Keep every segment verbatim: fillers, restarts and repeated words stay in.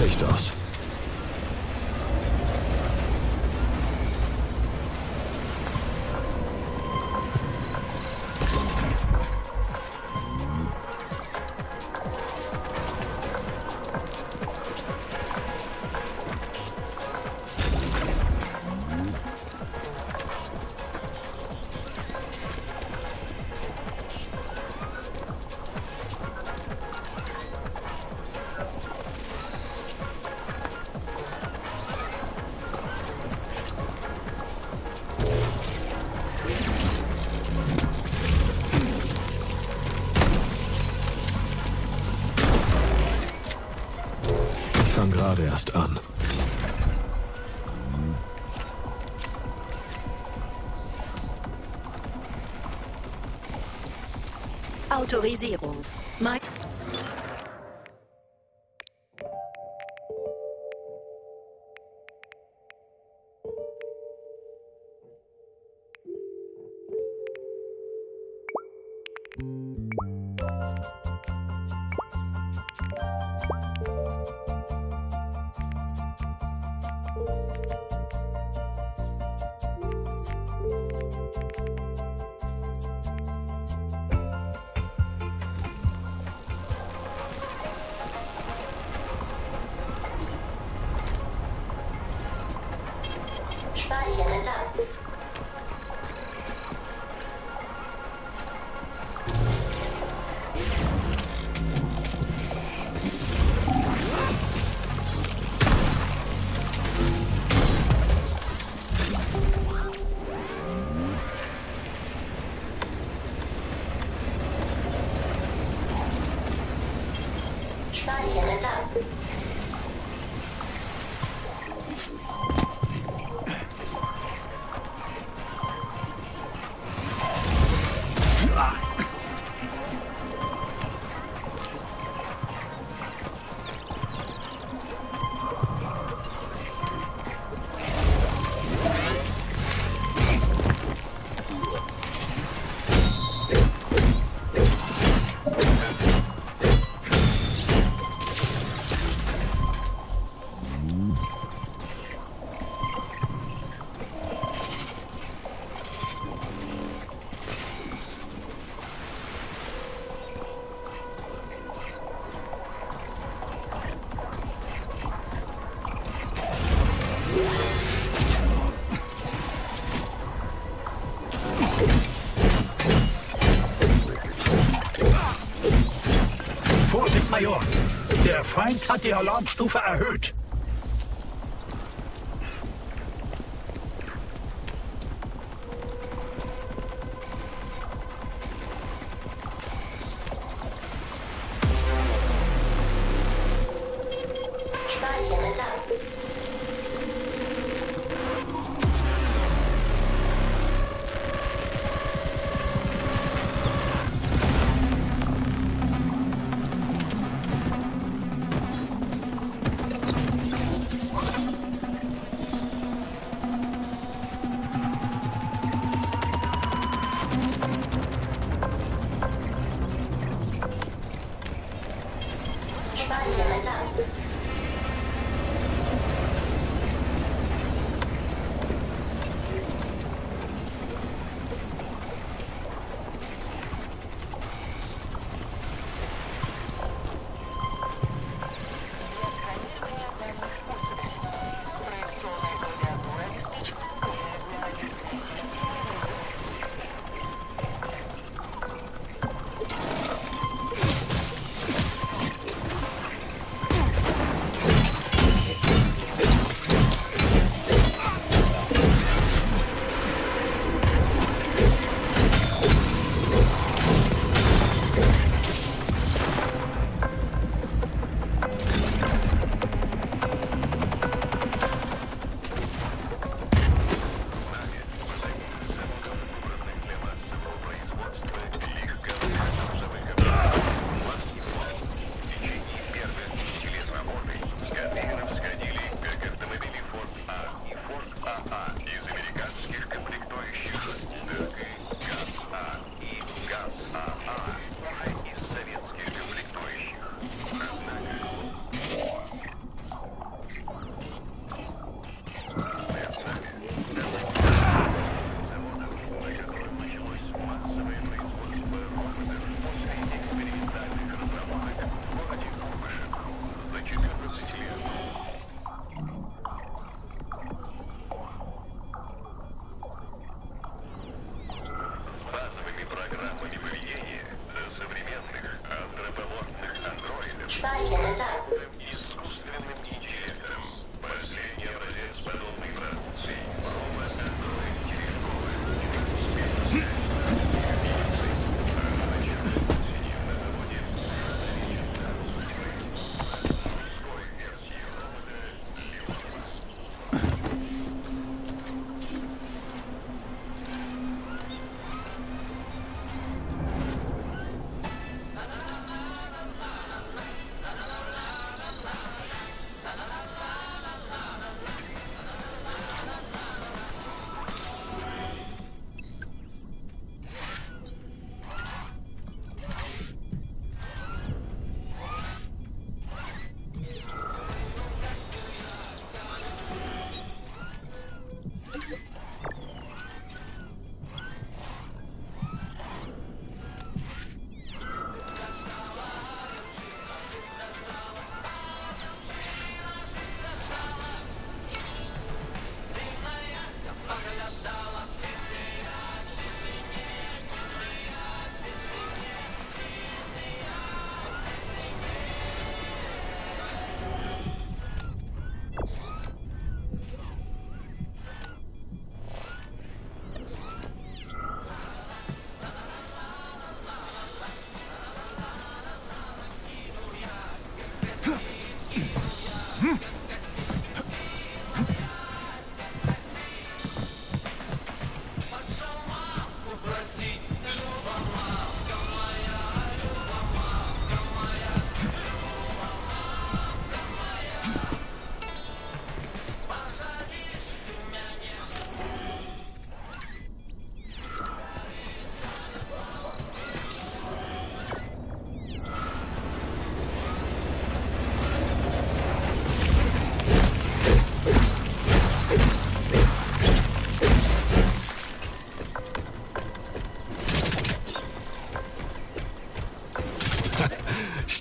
Licht aus. Ich fang gerade erst an. Autorisierung. Mein Speichere lang. Speichere lang. Vorsicht, Major! Der Feind hat die Alarmstufe erhöht. Speichere lang. Speichere lang.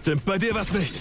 Stimmt bei dir was nicht?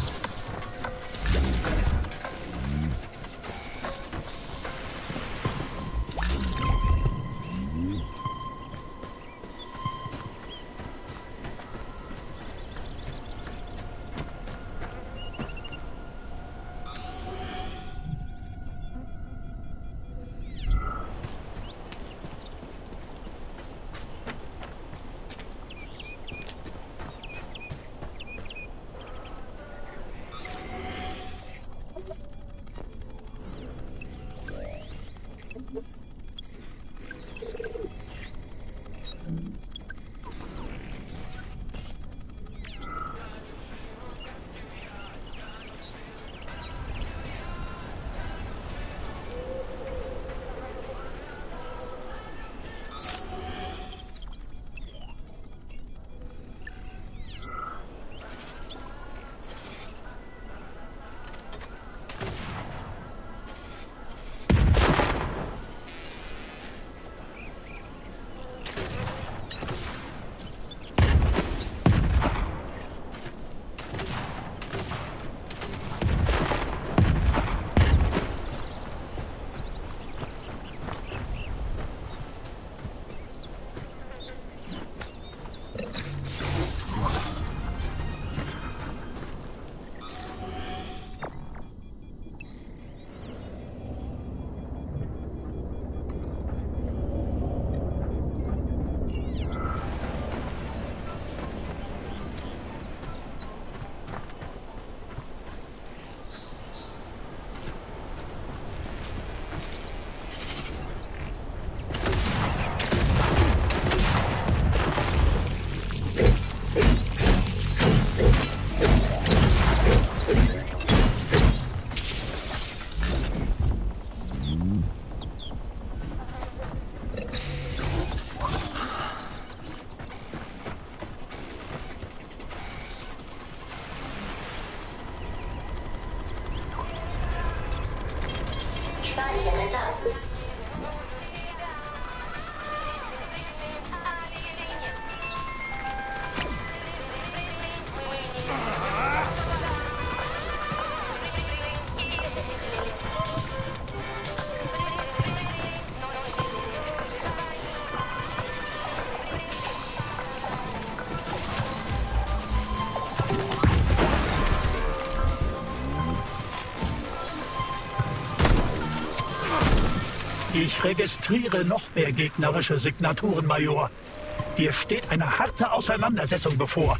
Speichern Daten. Ich registriere noch mehr gegnerische Signaturen, Major. Dir steht eine harte Auseinandersetzung bevor.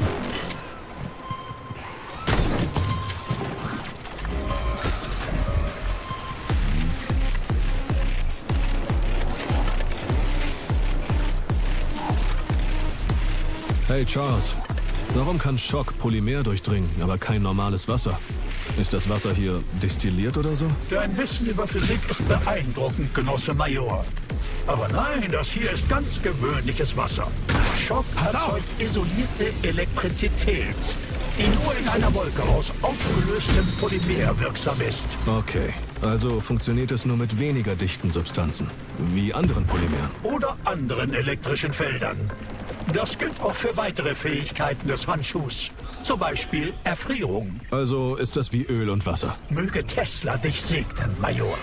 Hey Charles, warum kann Schock Polymer durchdringen, aber kein normales Wasser? Ist das Wasser hier destilliert oder so? Dein Wissen über Physik ist beeindruckend, Genosse Major. Aber nein, das hier ist ganz gewöhnliches Wasser. Schock erzeugt isolierte Elektrizität, die nur in einer Wolke aus aufgelöstem Polymer wirksam ist. Okay, also funktioniert es nur mit weniger dichten Substanzen, wie anderen Polymeren. Oder anderen elektrischen Feldern. Das gilt auch für weitere Fähigkeiten des Handschuhs. Zum Beispiel Erfrierung. Also ist das wie Öl und Wasser. Möge Tesla dich segnen, Major.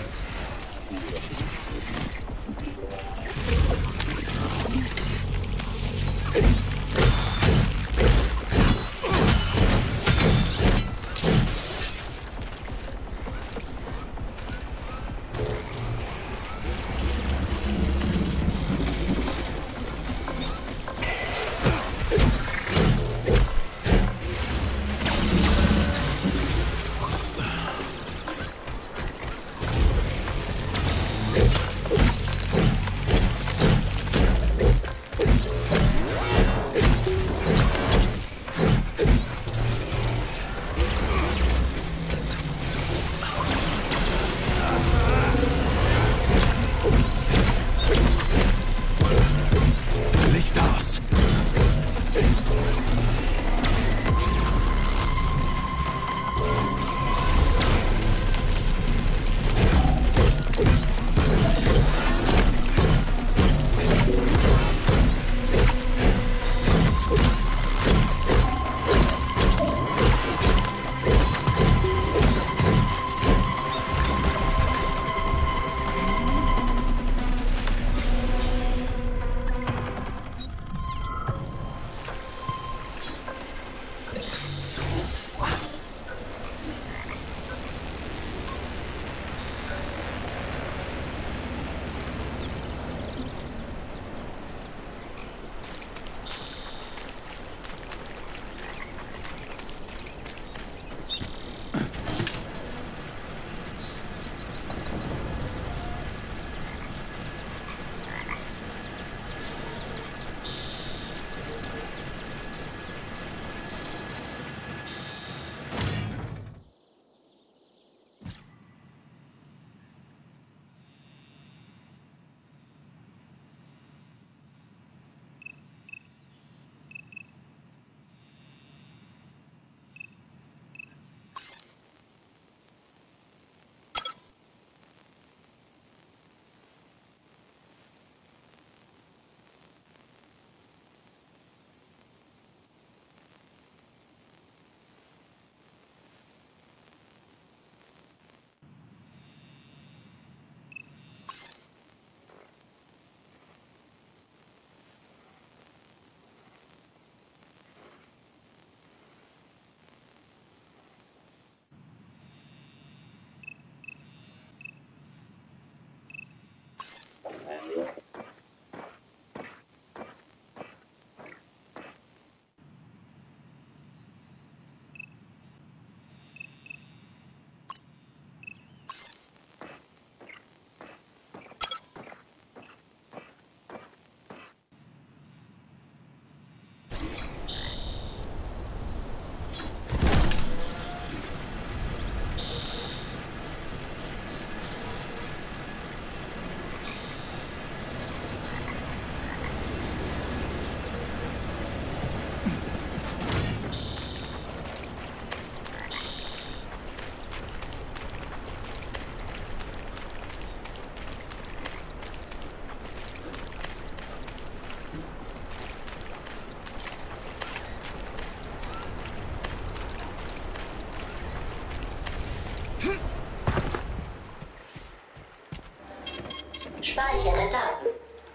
Speichere Daten.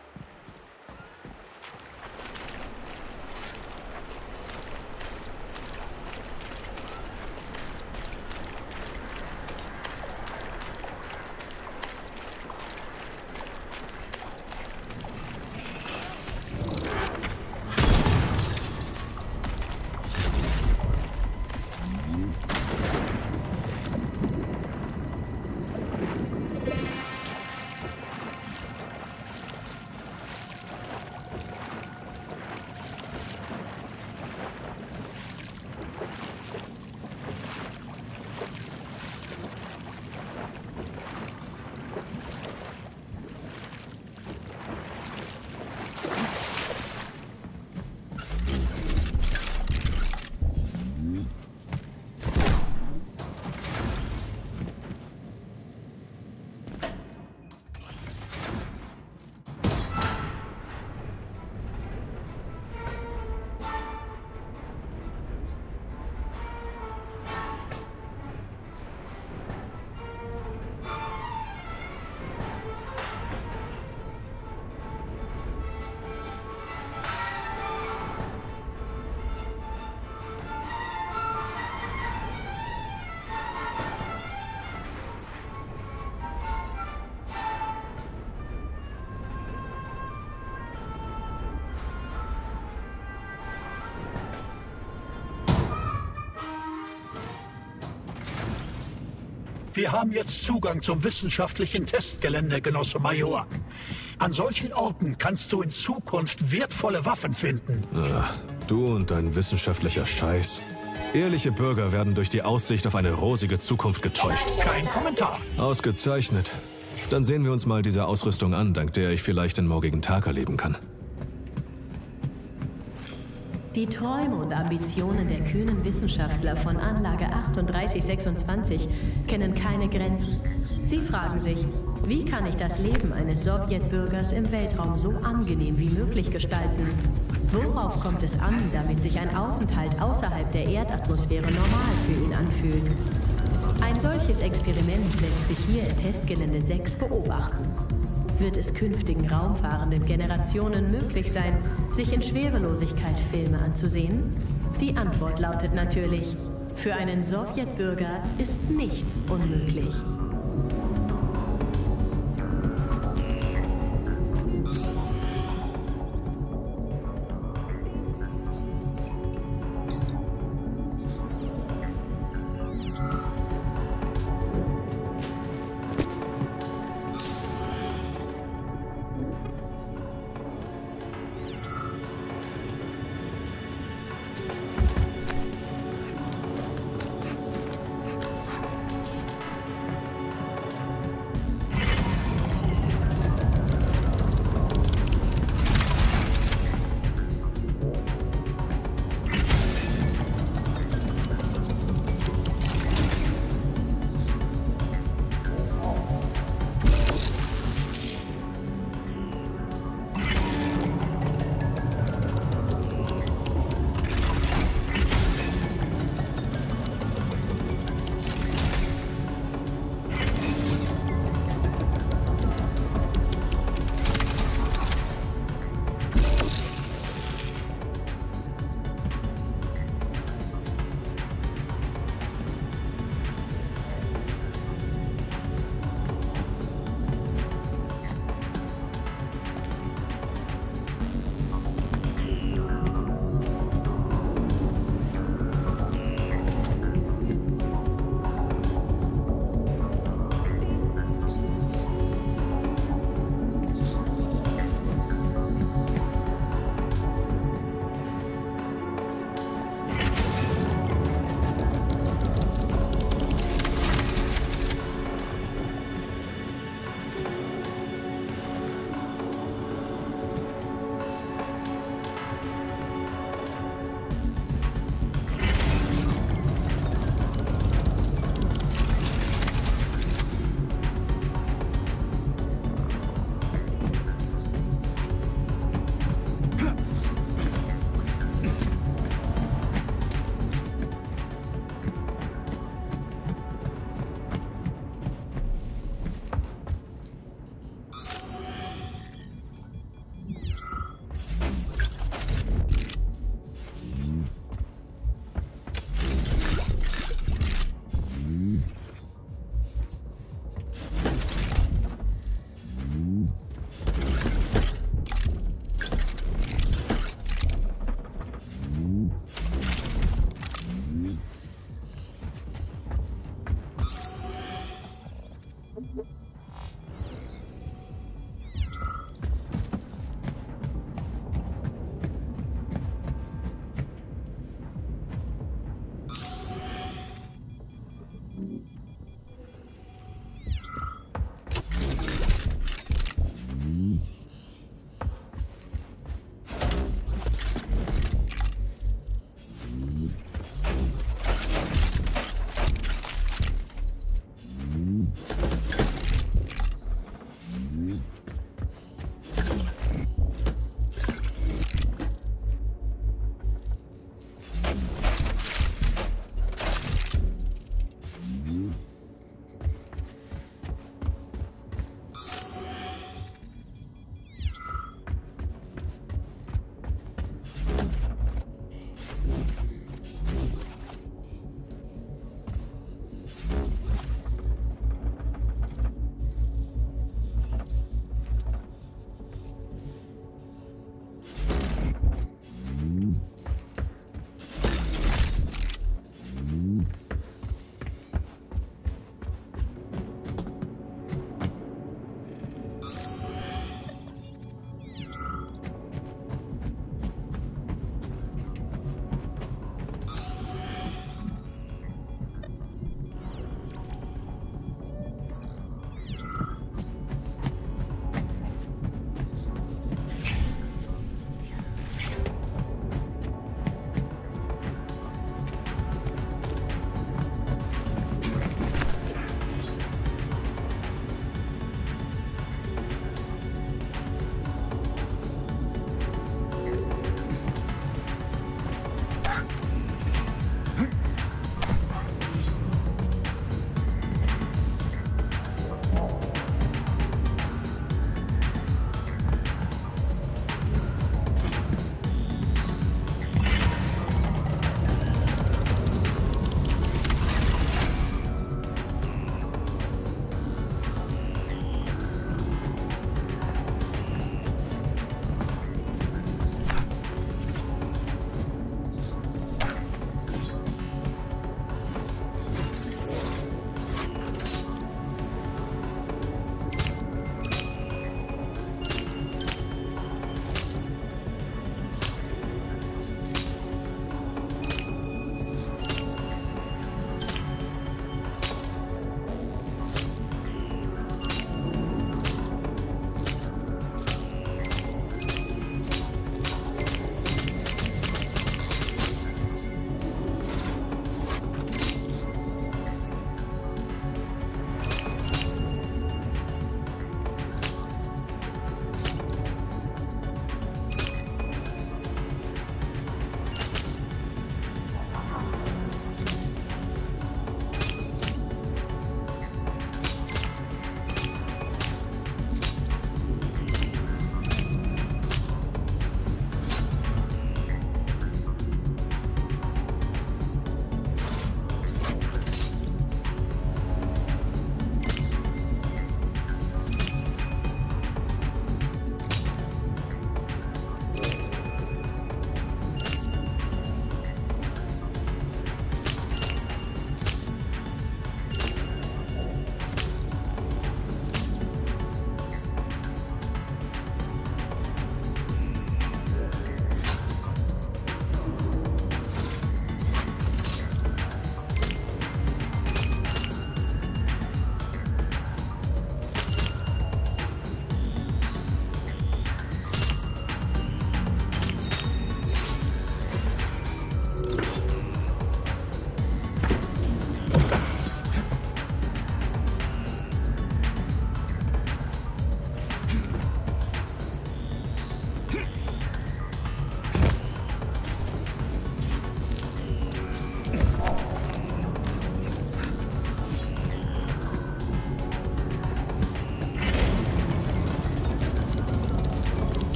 Wir haben jetzt Zugang zum wissenschaftlichen Testgelände, Genosse Major. An solchen Orten kannst du in Zukunft wertvolle Waffen finden. Ach, du und dein wissenschaftlicher Scheiß. Ehrliche Bürger werden durch die Aussicht auf eine rosige Zukunft getäuscht. Kein Kommentar. Ausgezeichnet. Dann sehen wir uns mal diese Ausrüstung an, dank der ich vielleicht den morgigen Tag erleben kann. Die Träume und Ambitionen der kühnen Wissenschaftler von Anlage achtunddreißig sechsundzwanzig kennen keine Grenzen. Sie fragen sich, wie kann ich das Leben eines Sowjetbürgers im Weltraum so angenehm wie möglich gestalten? Worauf kommt es an, damit sich ein Aufenthalt außerhalb der Erdatmosphäre normal für ihn anfühlt? Ein solches Experiment lässt sich hier im Testgelände sechs beobachten. Wird es künftigen raumfahrenden Generationen möglich sein, sich in Schwerelosigkeit Filme anzusehen? Die Antwort lautet natürlich, für einen Sowjetbürger ist nichts unmöglich.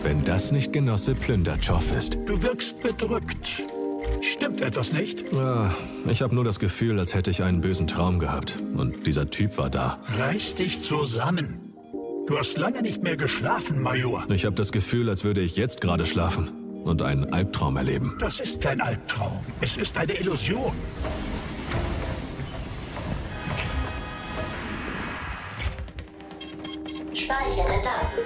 Wenn das nicht Genosse Plündertschow ist. Du wirkst bedrückt. Stimmt etwas nicht? Ja, ich habe nur das Gefühl, als hätte ich einen bösen Traum gehabt. Und dieser Typ war da. Reiß dich zusammen. Du hast lange nicht mehr geschlafen, Major. Ich habe das Gefühl, als würde ich jetzt gerade schlafen und einen Albtraum erleben. Das ist kein Albtraum. Es ist eine Illusion. Speichere Daten.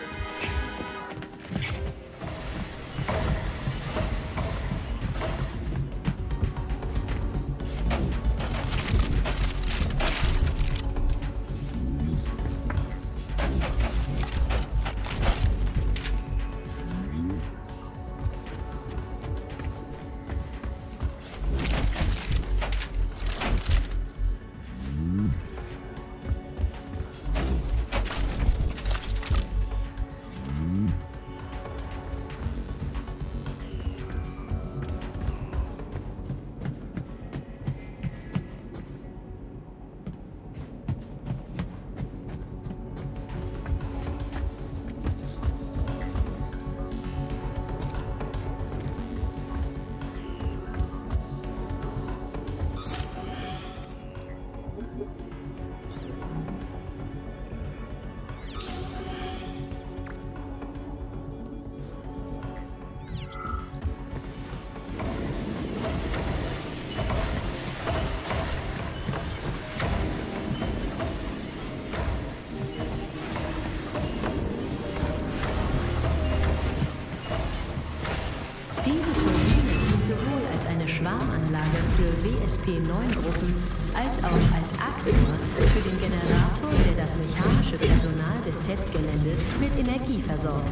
Diese Turbine dient sowohl als eine Schwarmanlage für W S P neun Gruppen als auch als Aktor für den Generator, der das mechanische Personal des Testgeländes mit Energie versorgt.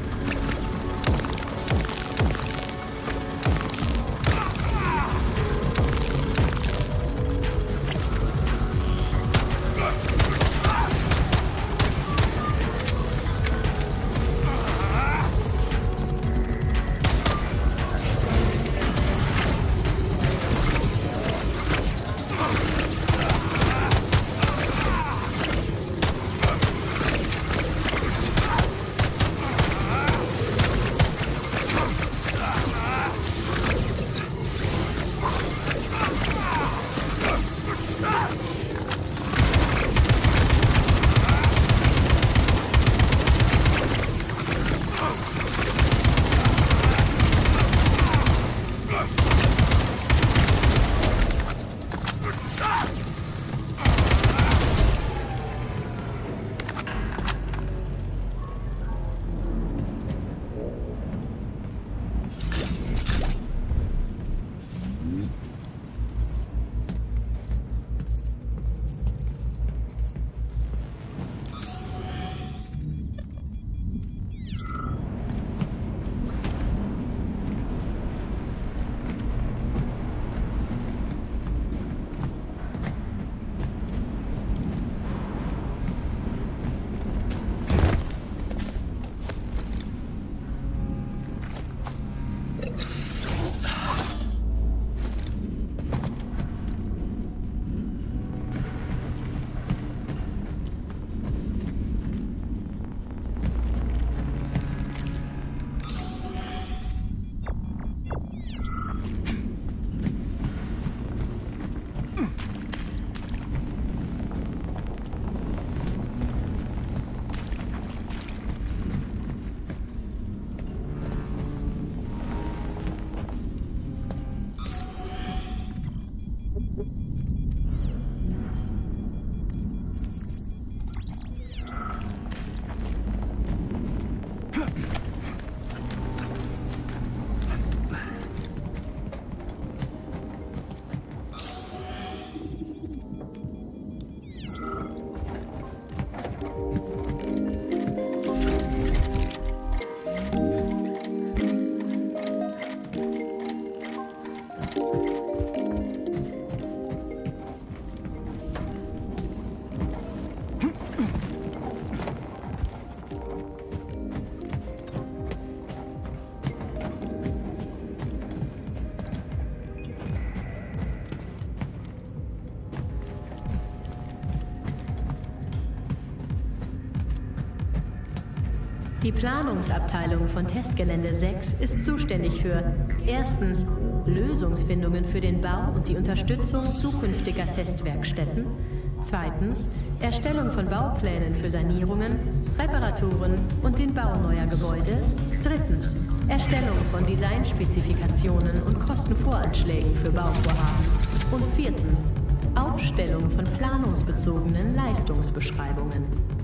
Die Planungsabteilung von Testgelände sechs ist zuständig für erstens Lösungsfindungen für den Bau und die Unterstützung zukünftiger Testwerkstätten, zweitens Erstellung von Bauplänen für Sanierungen, Reparaturen und den Bau neuer Gebäude, drittens Erstellung von Designspezifikationen und Kostenvoranschlägen für Bauvorhaben und viertens Aufstellung von planungsbezogenen Leistungsbeschreibungen.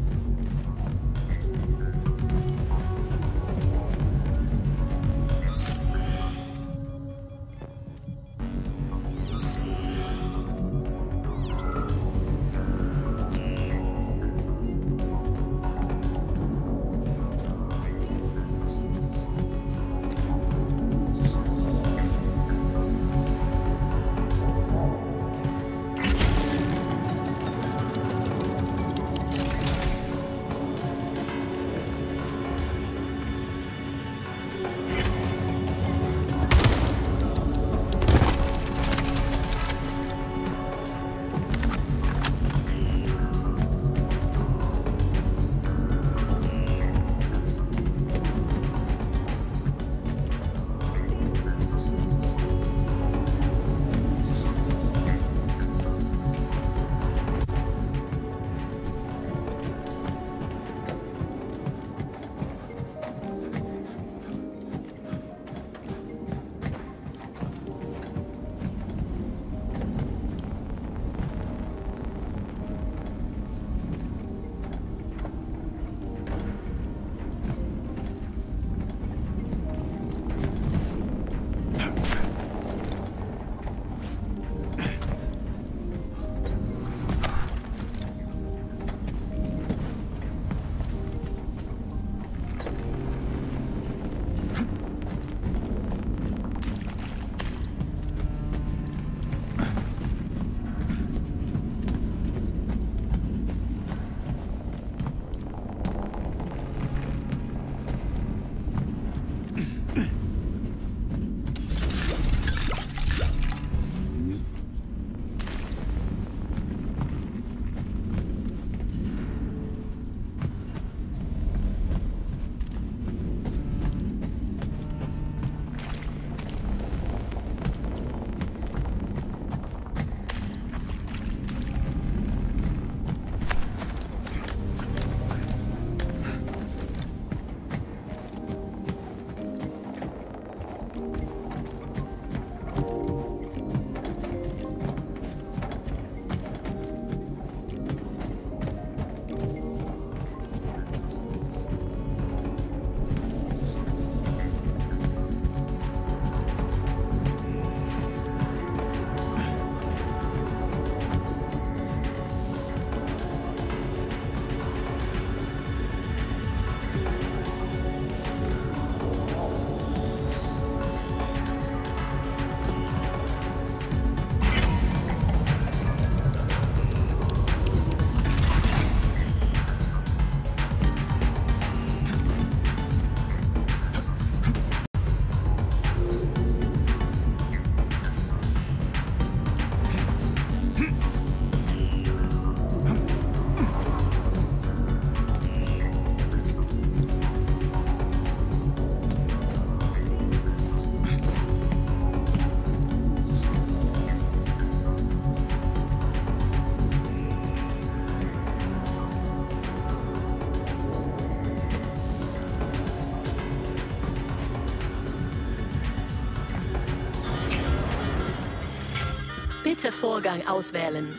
Bitte Vorgang auswählen.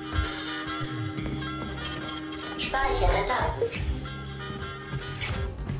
Speichere Daten.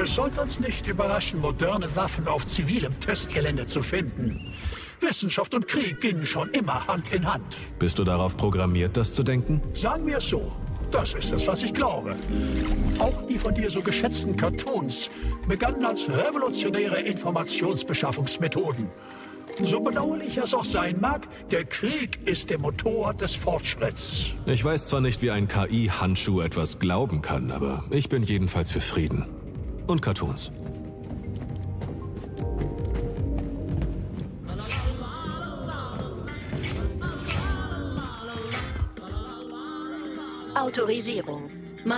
Es sollte uns nicht überraschen, moderne Waffen auf zivilem Testgelände zu finden. Wissenschaft und Krieg gingen schon immer Hand in Hand. Bist du darauf programmiert, das zu denken? Sagen wir es so. Das ist es, was ich glaube. Auch die von dir so geschätzten Cartoons begannen als revolutionäre Informationsbeschaffungsmethoden. So bedauerlich es auch sein mag, der Krieg ist der Motor des Fortschritts. Ich weiß zwar nicht, wie ein K I-Handschuh etwas glauben kann, aber ich bin jedenfalls für Frieden. Und Cartoons. Autorisierung. Ma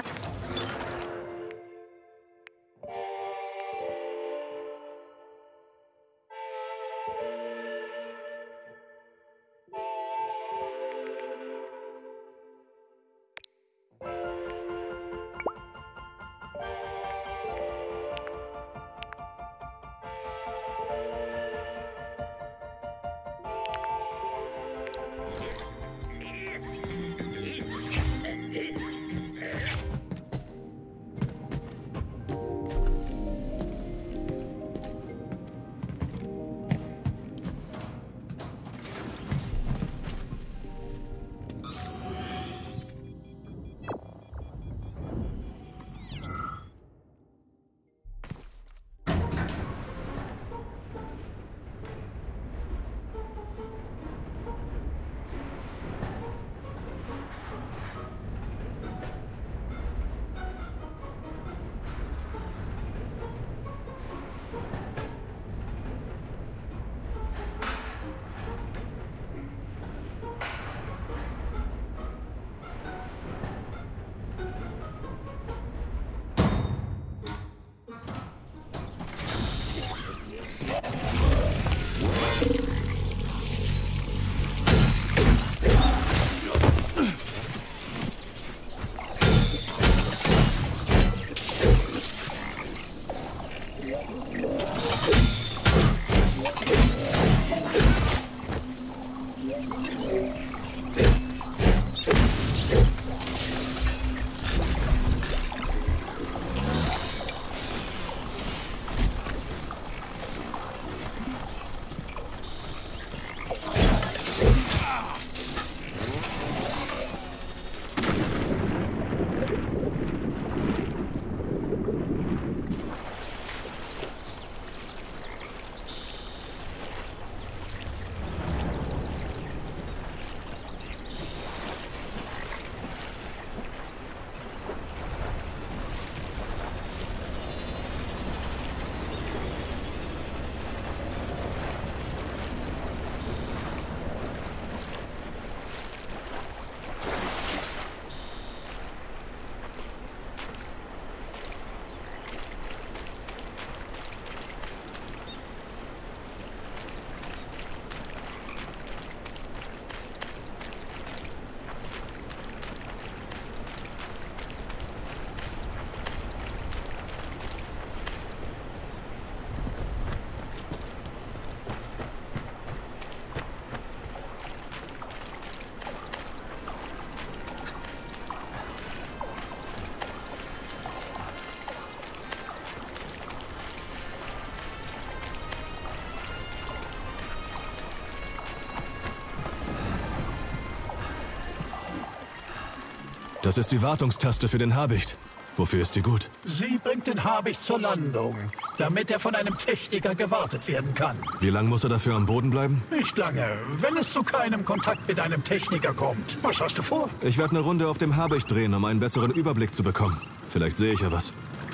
Das ist die Wartungstaste für den Habicht. Wofür ist die gut? Sie bringt den Habicht zur Landung, damit er von einem Techniker gewartet werden kann. Wie lange muss er dafür am Boden bleiben? Nicht lange, wenn es zu keinem Kontakt mit einem Techniker kommt. Was hast du vor? Ich werde eine Runde auf dem Habicht drehen, um einen besseren Überblick zu bekommen. Vielleicht sehe ich ja was.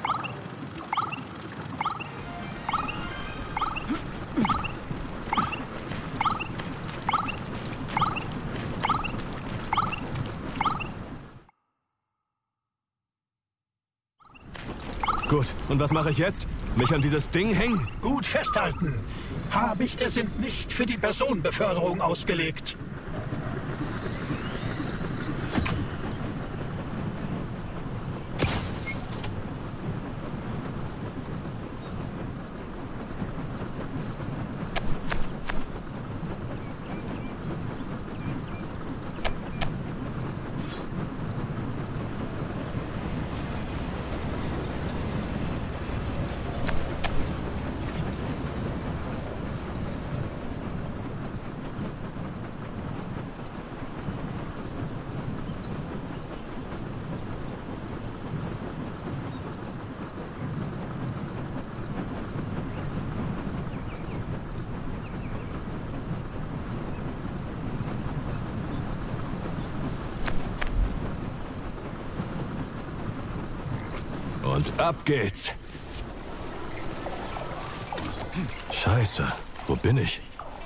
Gut, und was mache ich jetzt? Mich an dieses Ding hängen? Gut festhalten. Habichte sind nicht für die Personenbeförderung ausgelegt. Und ab geht's. Scheiße, wo bin ich?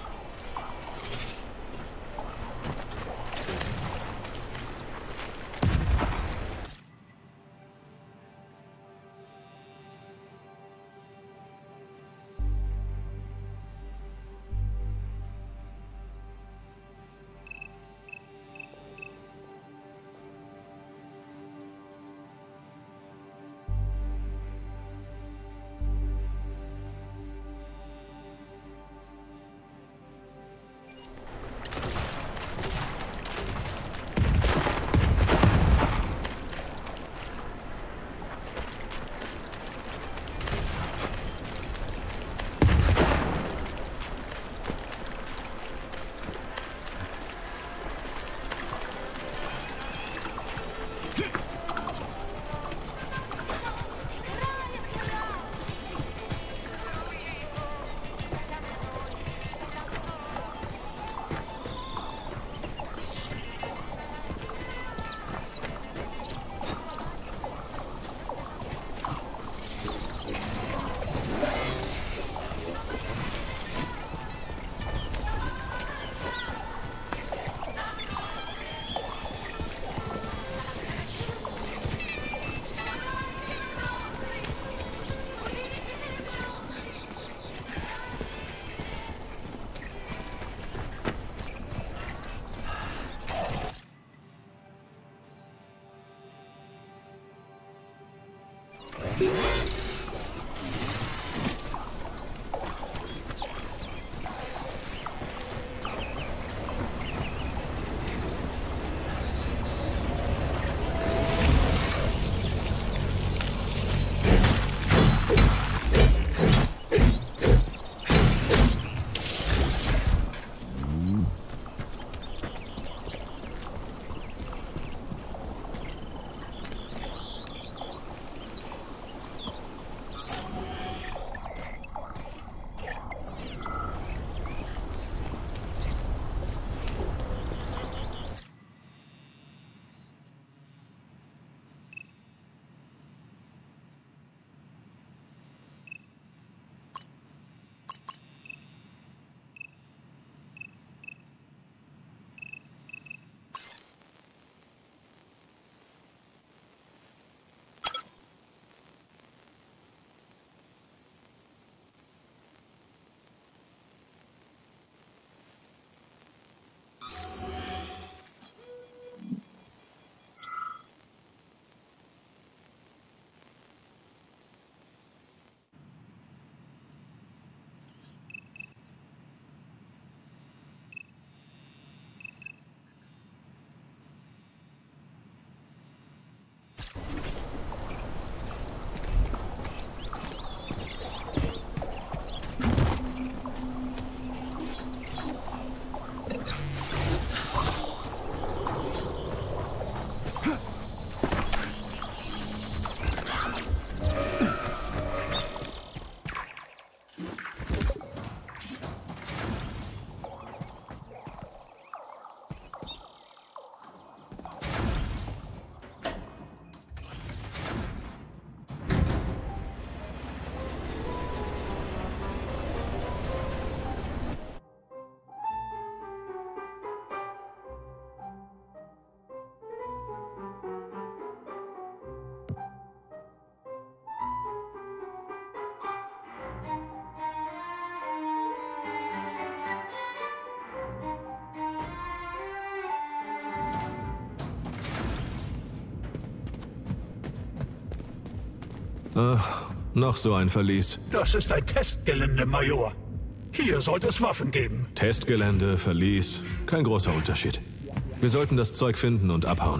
Ach, noch so ein Verlies. Das ist ein Testgelände, Major. Hier sollte es Waffen geben. Testgelände, Verlies, kein großer Unterschied. Wir sollten das Zeug finden und abhauen.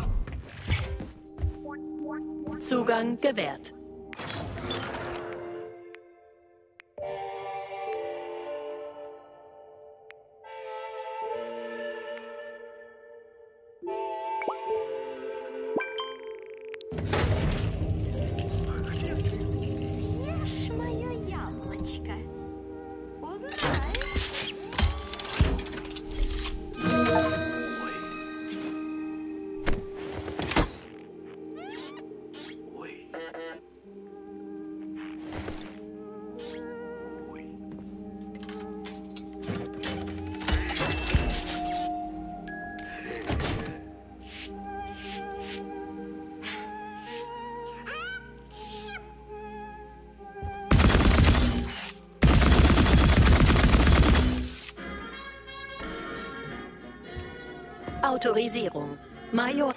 Zugang gewährt. Autorisierung. Major...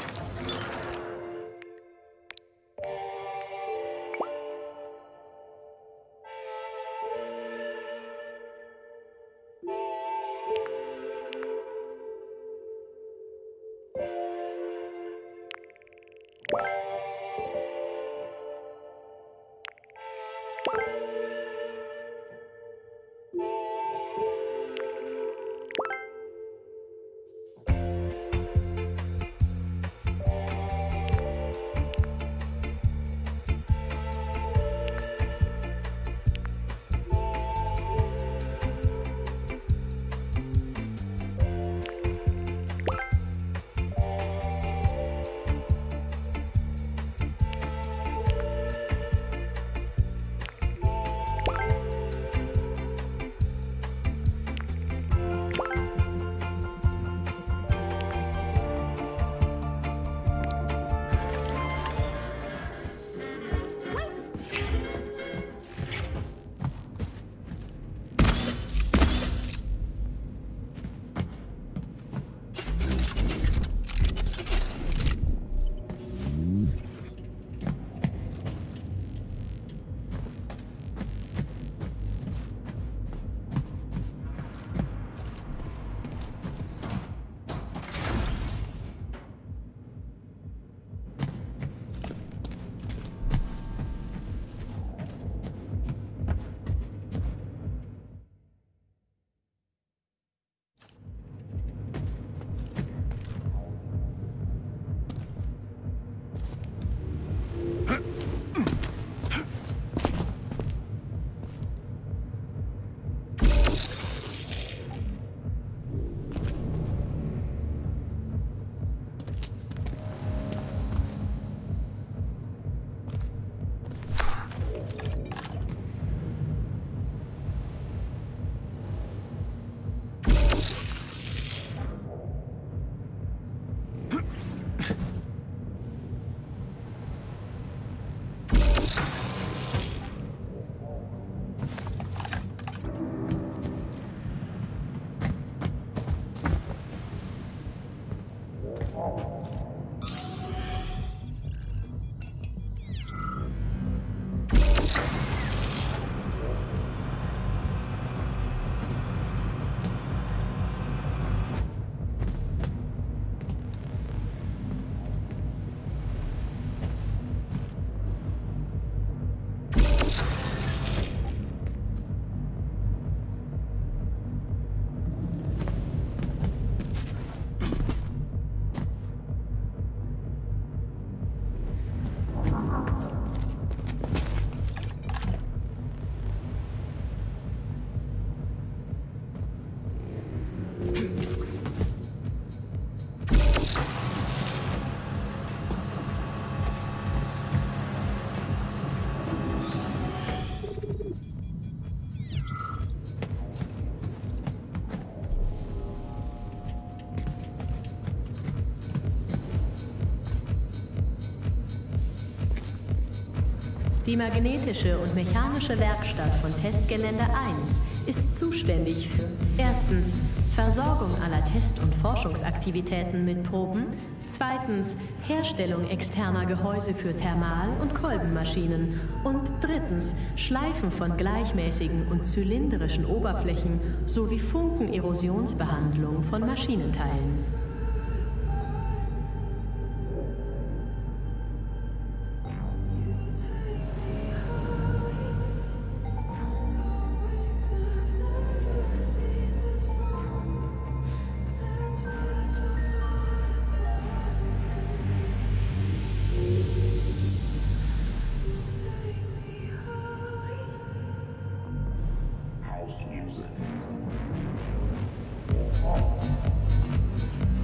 Die magnetische und mechanische Werkstatt von Testgelände eins ist zuständig für erstens Versorgung aller Test- und Forschungsaktivitäten mit Proben, zweitens Herstellung externer Gehäuse für Thermal- und Kolbenmaschinen und drittens Schleifen von gleichmäßigen und zylindrischen Oberflächen sowie Funkenerosionsbehandlung von Maschinenteilen. Music.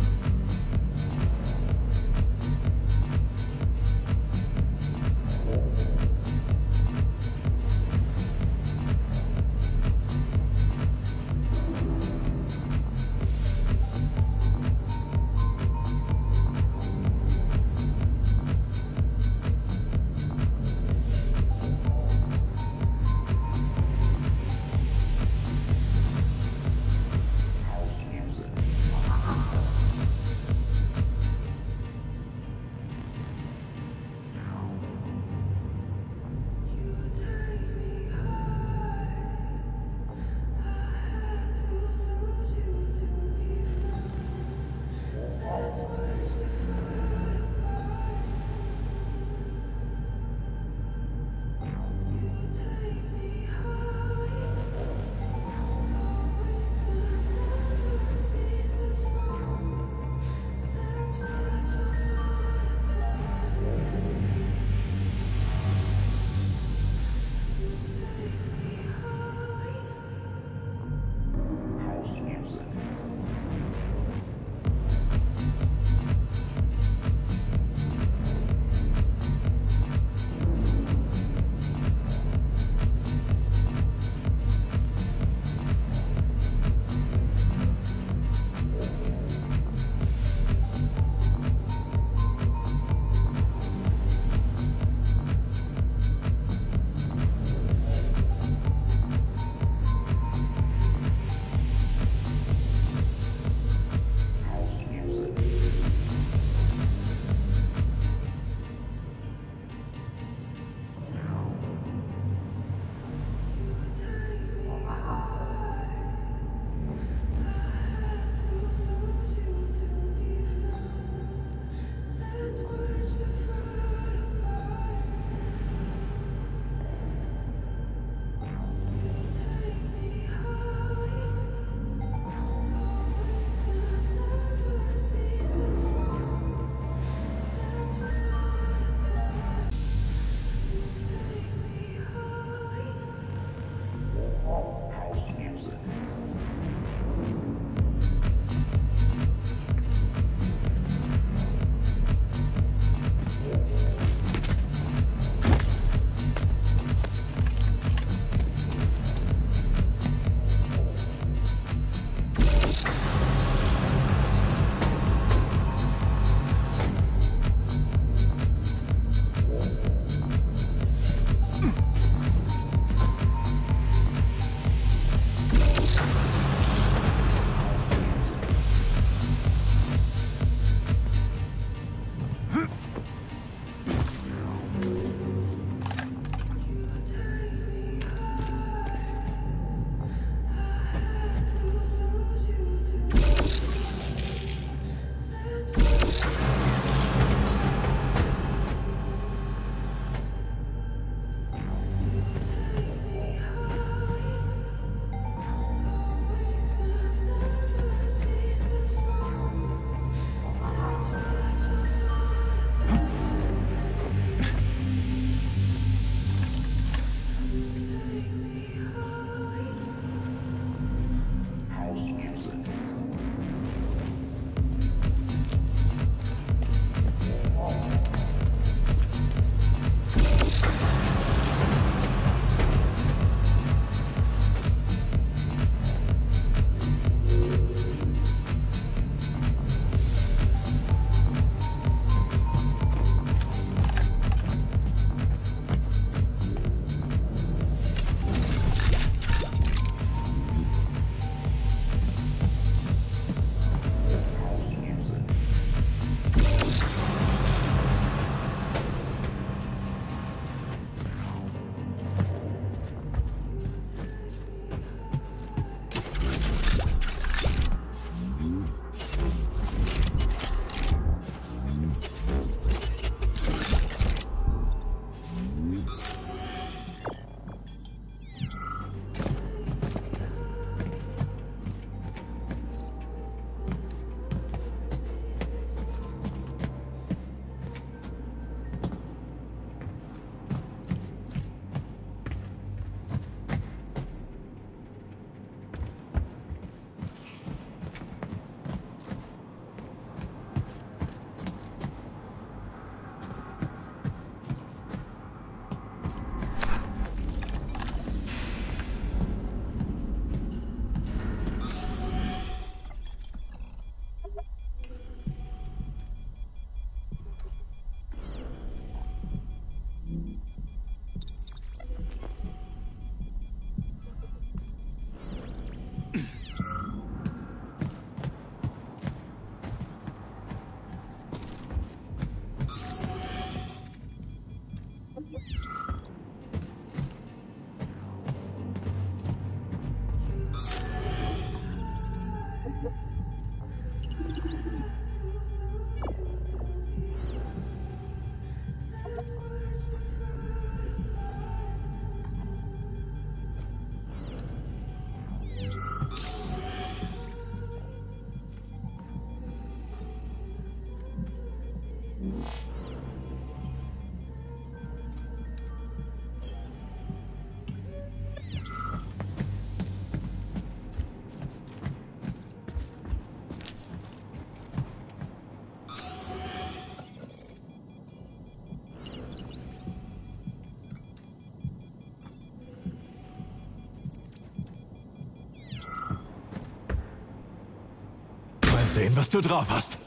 sehen, was du drauf hast.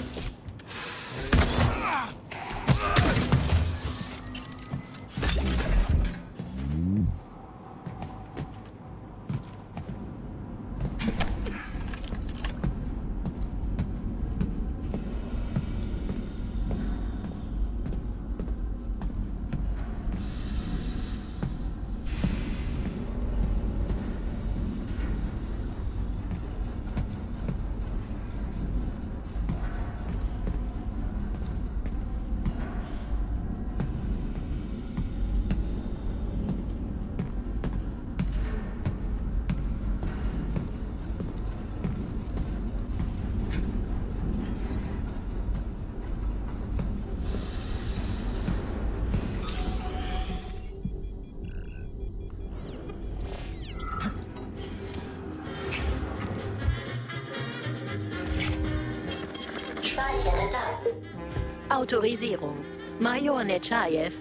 Speichere Daten. Autorisierung. Major Nechayev.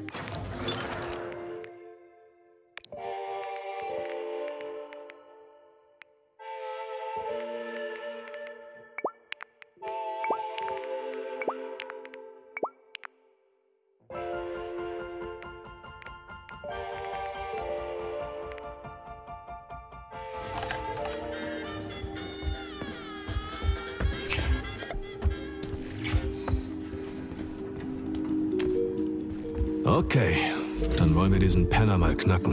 Okay, dann wollen wir diesen Penner mal knacken.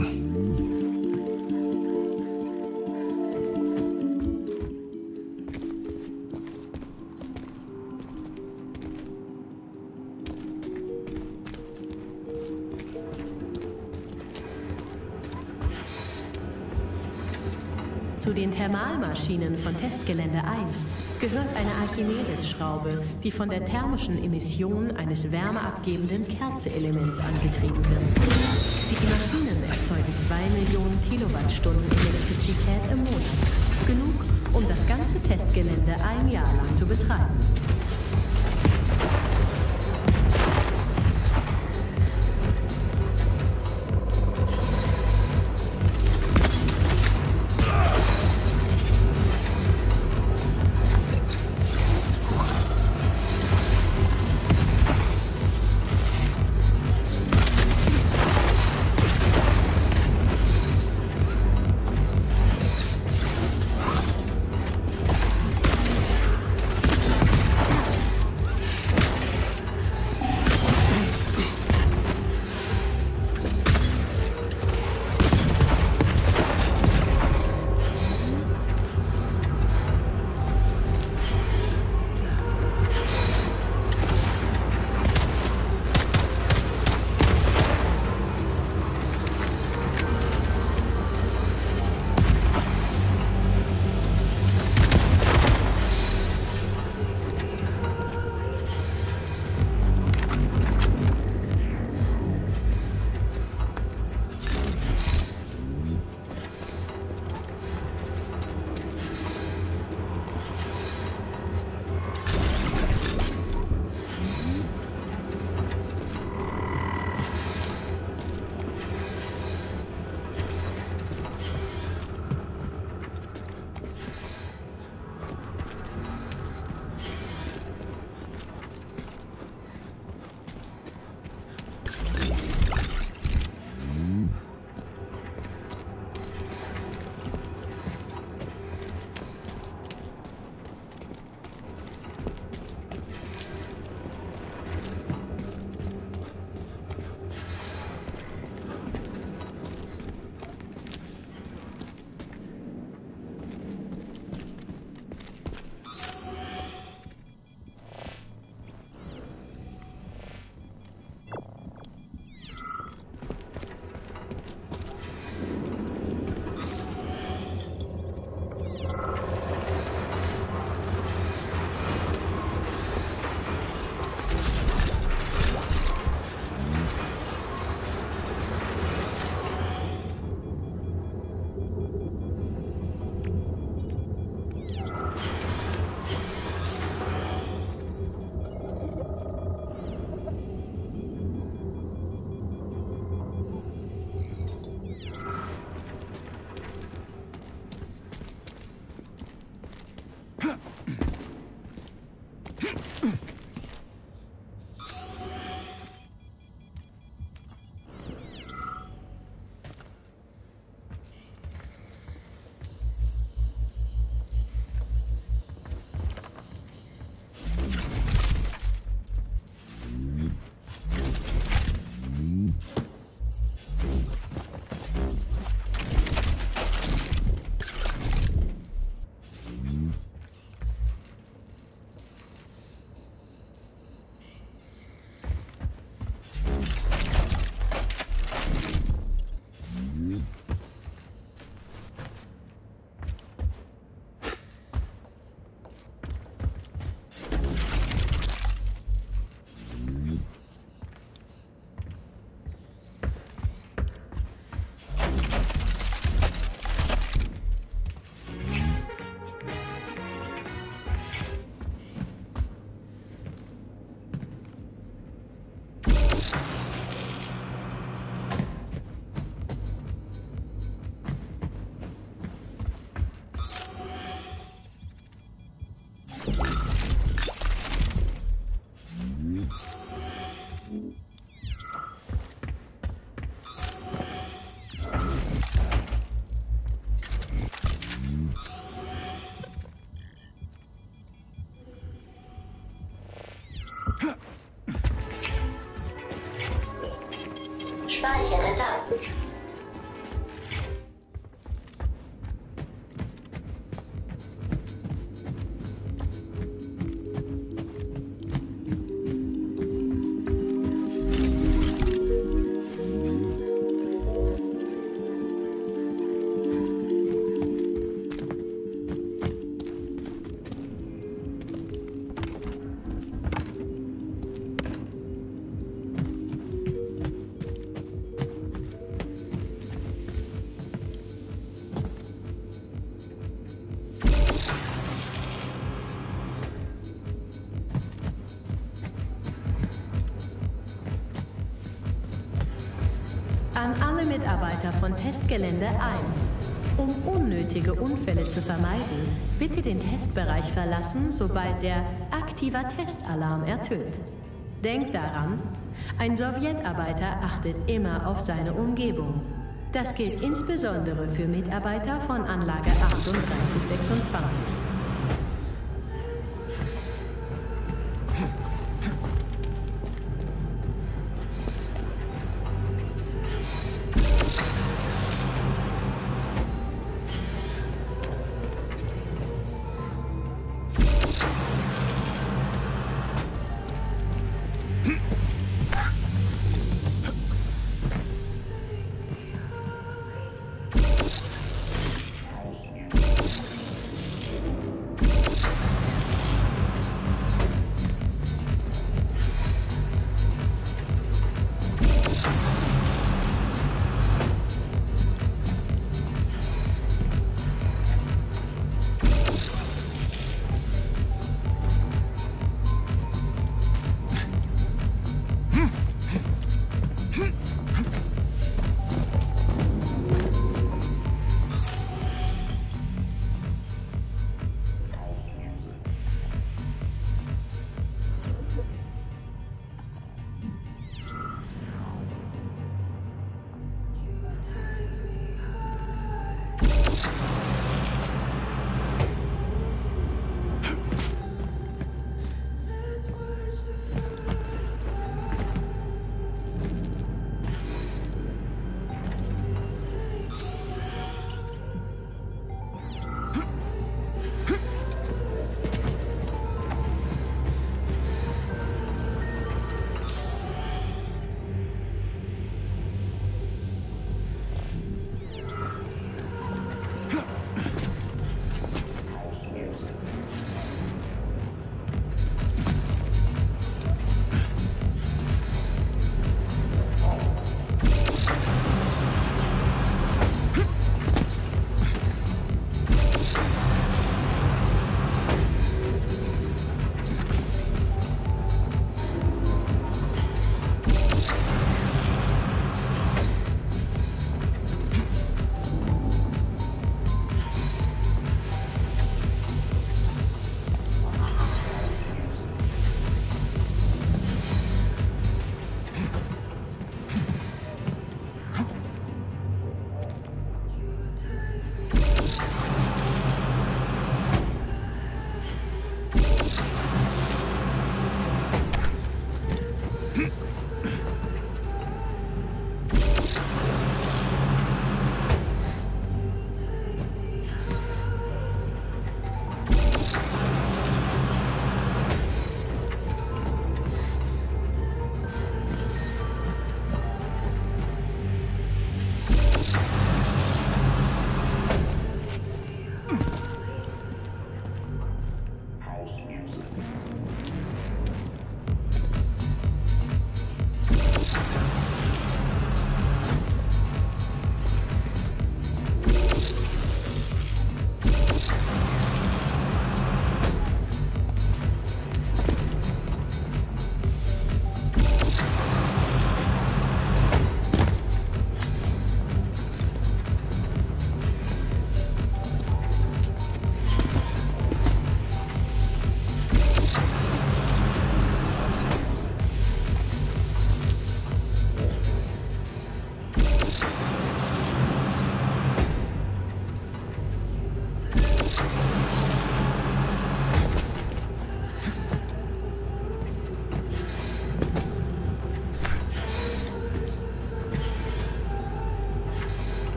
Zu den Thermalmaschinen von Testgelände eins gehört eine Archimedes-Schraube, die von der thermischen Emission eines wärmeabgebenden Kerzeelements angetrieben wird. Die Maschinen erzeugen zwei Millionen Kilowattstunden Elektrizität im Monat. Genug, um das ganze Testgelände ein Jahr lang zu betreiben. Speichere Daten. An alle Mitarbeiter von Testgelände eins. Um unnötige Unfälle zu vermeiden, bitte den Testbereich verlassen, sobald der aktiver Testalarm ertönt. Denkt daran, ein Sowjetarbeiter achtet immer auf seine Umgebung. Das gilt insbesondere für Mitarbeiter von Anlage achtunddreißig sechsundzwanzig.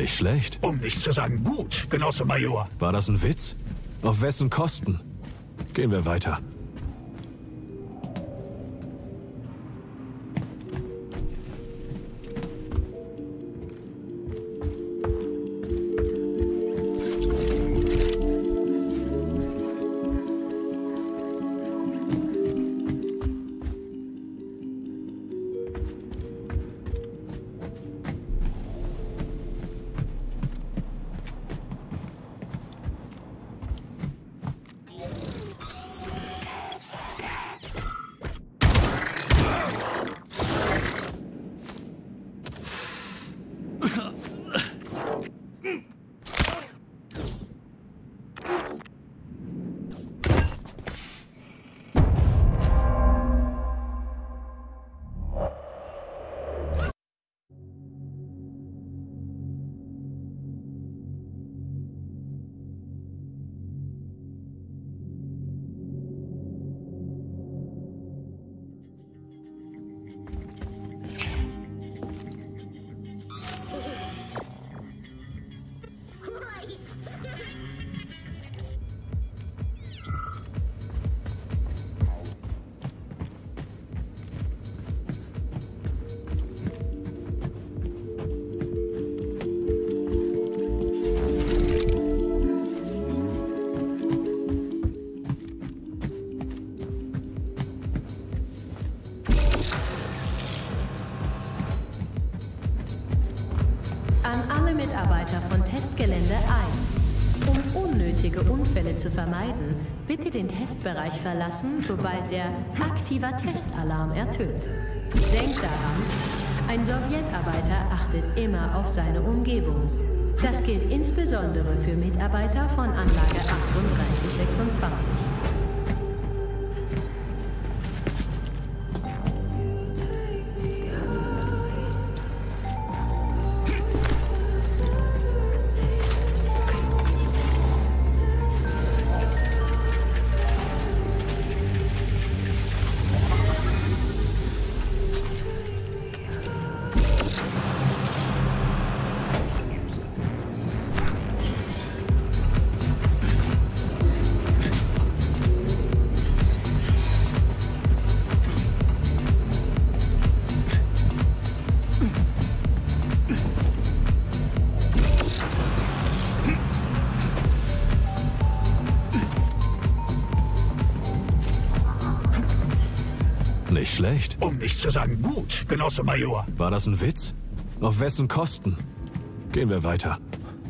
Nicht schlecht. Um nicht zu sagen gut, Genosse Major. War das ein Witz? Auf wessen Kosten? Gehen wir weiter. An alle Mitarbeiter von Testgelände eins. Um unnötige Unfälle zu vermeiden, bitte den Testbereich verlassen, sobald der aktiver Testalarm ertönt. Denkt daran, ein Sowjetarbeiter achtet immer auf seine Umgebung. Das gilt insbesondere für Mitarbeiter von Anlage achtunddreißig sechsundzwanzig. Nicht schlecht. Um nicht zu sagen gut, Genosse Major. War das ein Witz? Auf wessen Kosten? Gehen wir weiter.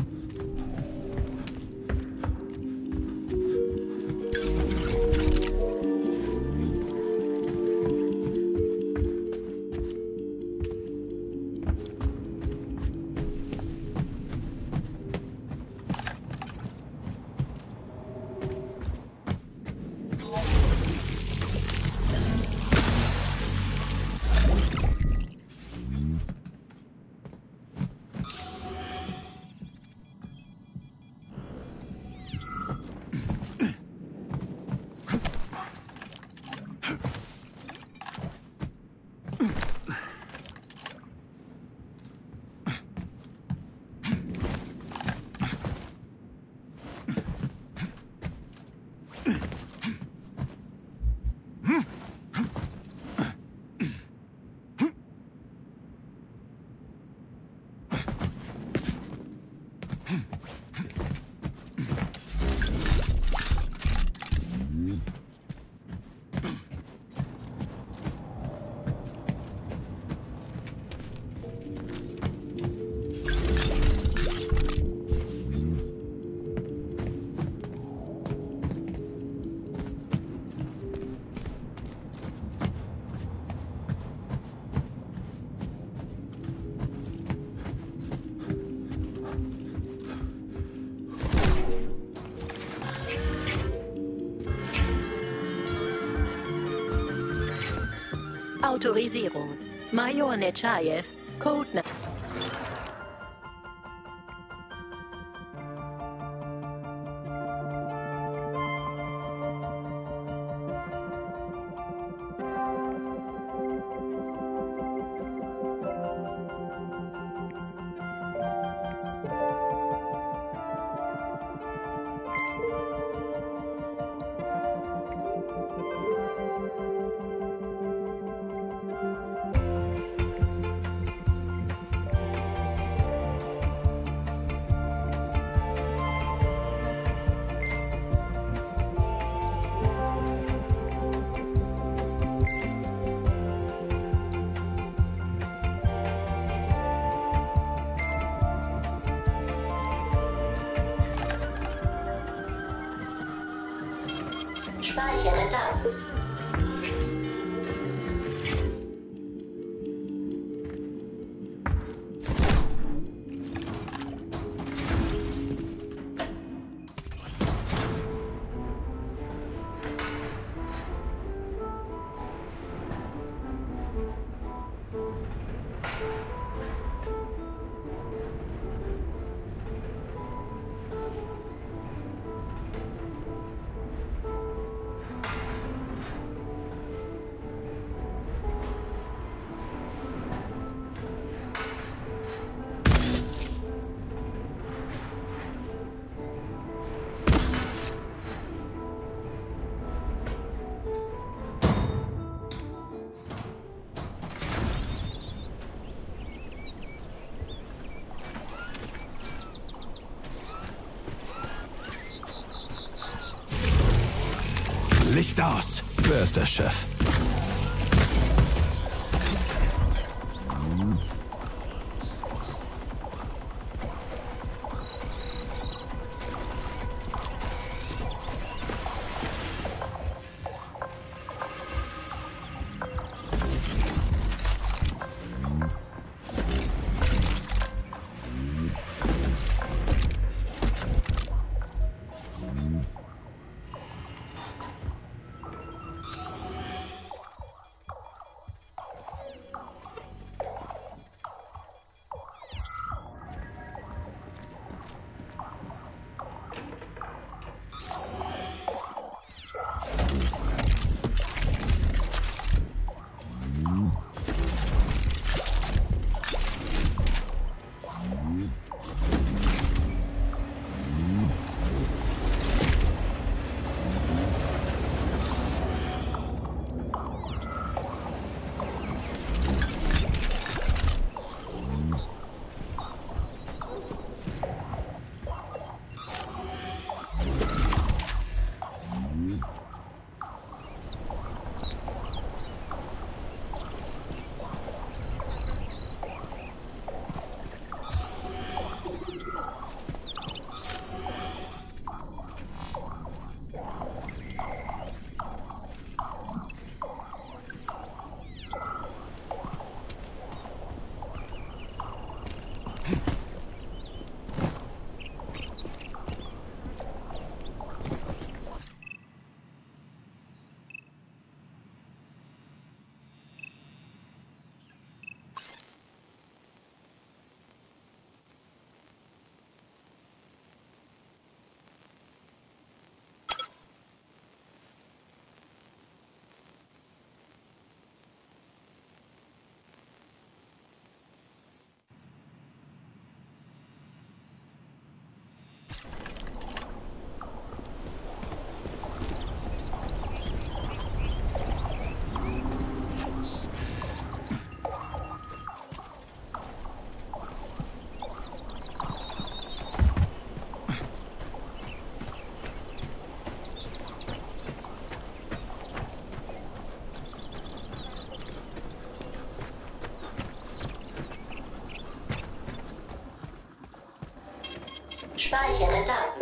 Autorisierung. Major Nechayev, Codename. Speichere Daten. Licht aus! Wer ist der Chef? Speichere Daten.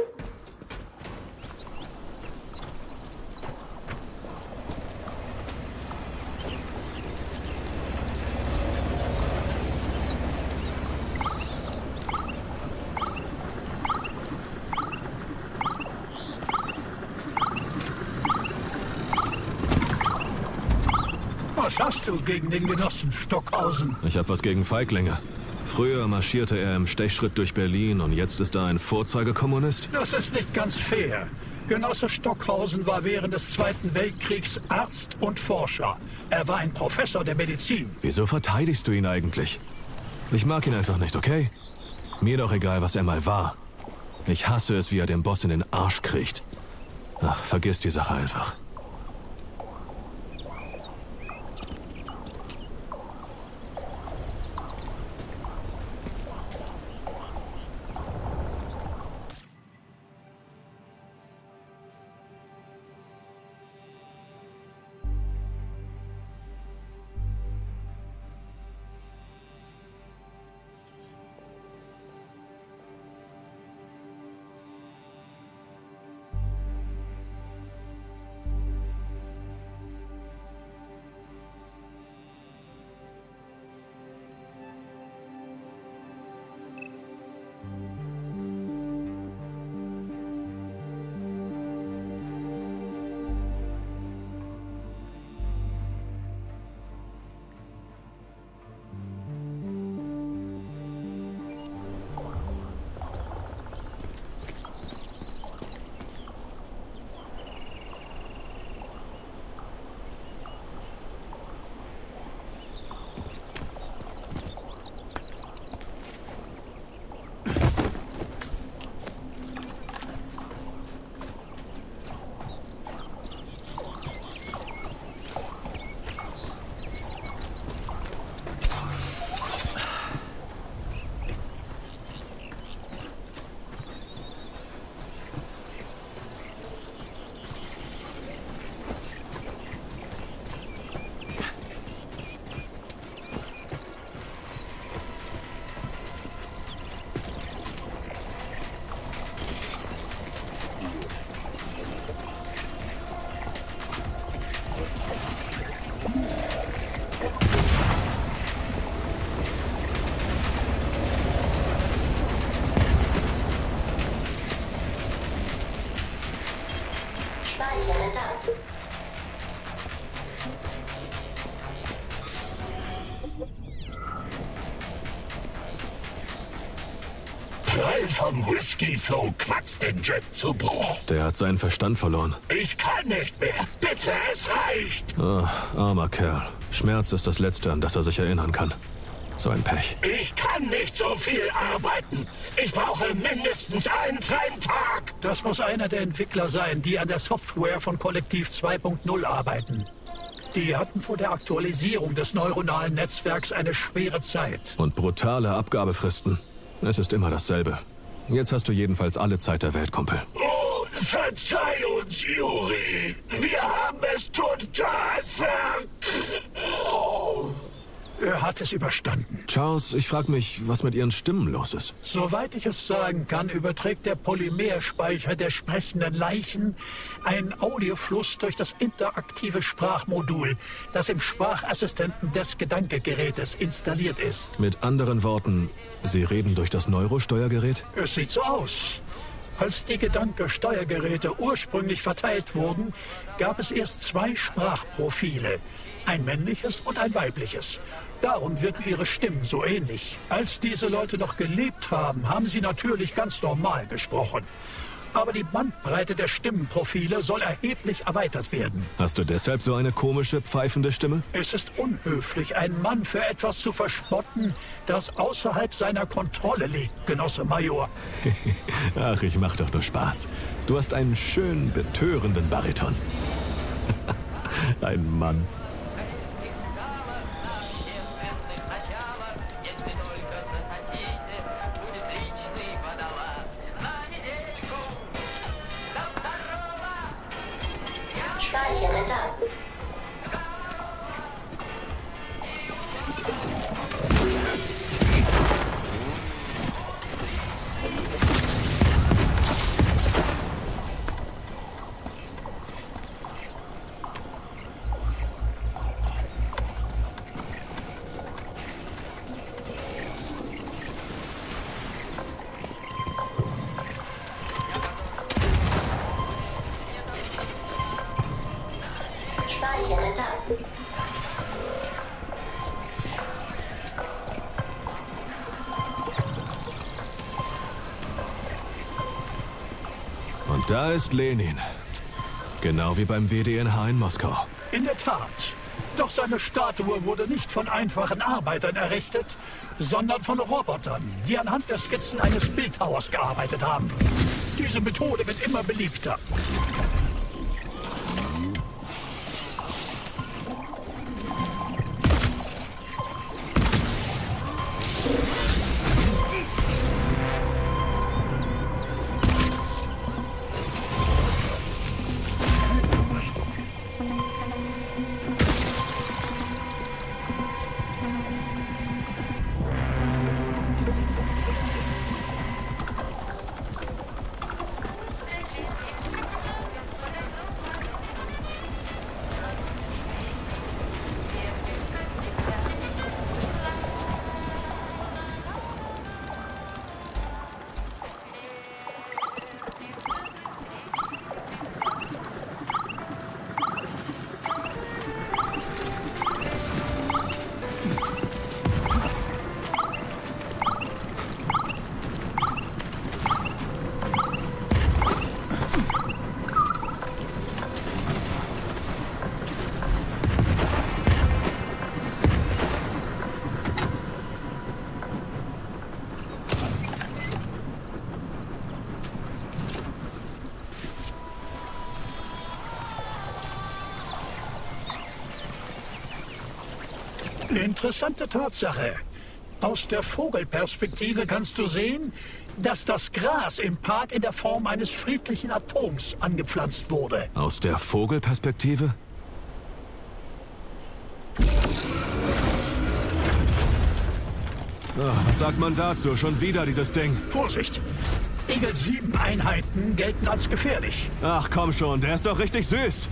Was hast du gegen den Genossen Stockhausen? Ich hab was gegen Feiglinge. Früher marschierte er im Stechschritt durch Berlin und jetzt ist er ein Vorzeigekommunist? Das ist nicht ganz fair. Genosse Stockhausen war während des Zweiten Weltkriegs Arzt und Forscher. Er war ein Professor der Medizin. Wieso verteidigst du ihn eigentlich? Ich mag ihn einfach nicht, okay? Mir doch egal, was er mal war. Ich hasse es, wie er den Boss in den Arsch kriegt. Ach, vergiss die Sache einfach. Speichere Daten. Prall vom Whisky-Flow quackst den Jet zu Bruch. Der hat seinen Verstand verloren. Ich kann nicht mehr. Bitte, es reicht. Ah, armer Kerl. Schmerz ist das Letzte, an das er sich erinnern kann. So ein Pech. Ich kann nicht so viel arbeiten. Ich brauche mindestens einen freien Tag. Das muss einer der Entwickler sein, die an der Software von Kollektiv zwei Punkt null arbeiten. Die hatten vor der Aktualisierung des neuronalen Netzwerks eine schwere Zeit. Und brutale Abgabefristen. Es ist immer dasselbe. Jetzt hast du jedenfalls alle Zeit der Welt, Kumpel. Oh, verzeih uns, Juri. Wir haben es total ver... Oh. Er hat es überstanden. Charles, ich frage mich, was mit Ihren Stimmen los ist. Soweit ich es sagen kann, überträgt der Polymerspeicher der sprechenden Leichen einen Audiofluss durch das interaktive Sprachmodul, das im Sprachassistenten des Gedankegerätes installiert ist. Mit anderen Worten, Sie reden durch das Neurosteuergerät? Es sieht so aus. Als die Gedanke-Steuergeräte ursprünglich verteilt wurden, gab es erst zwei Sprachprofile. Ein männliches und ein weibliches. Darum wirken ihre Stimmen so ähnlich. Als diese Leute noch gelebt haben, haben sie natürlich ganz normal gesprochen. Aber die Bandbreite der Stimmenprofile soll erheblich erweitert werden. Hast du deshalb so eine komische, pfeifende Stimme? Es ist unhöflich, einen Mann für etwas zu verspotten, das außerhalb seiner Kontrolle liegt, Genosse Major. Ach, ich mach doch nur Spaß. Du hast einen schön betörenden Bariton. Ein Mann. Speichere Daten. Speichere Daten. Und da ist Lenin. Genau wie beim W D N H in Moskau. In der Tat. Doch seine Statue wurde nicht von einfachen Arbeitern errichtet, sondern von Robotern, die anhand der Skizzen eines Bildhauers gearbeitet haben. Diese Methode wird immer beliebter. Interessante Tatsache. Aus der Vogelperspektive kannst du sehen, dass das Gras im Park in der Form eines friedlichen Atoms angepflanzt wurde. Aus der Vogelperspektive? Ach, was sagt man dazu? Schon wieder dieses Ding. Vorsicht! Eagle sieben Einheiten gelten als gefährlich. Ach komm schon, der ist doch richtig süß.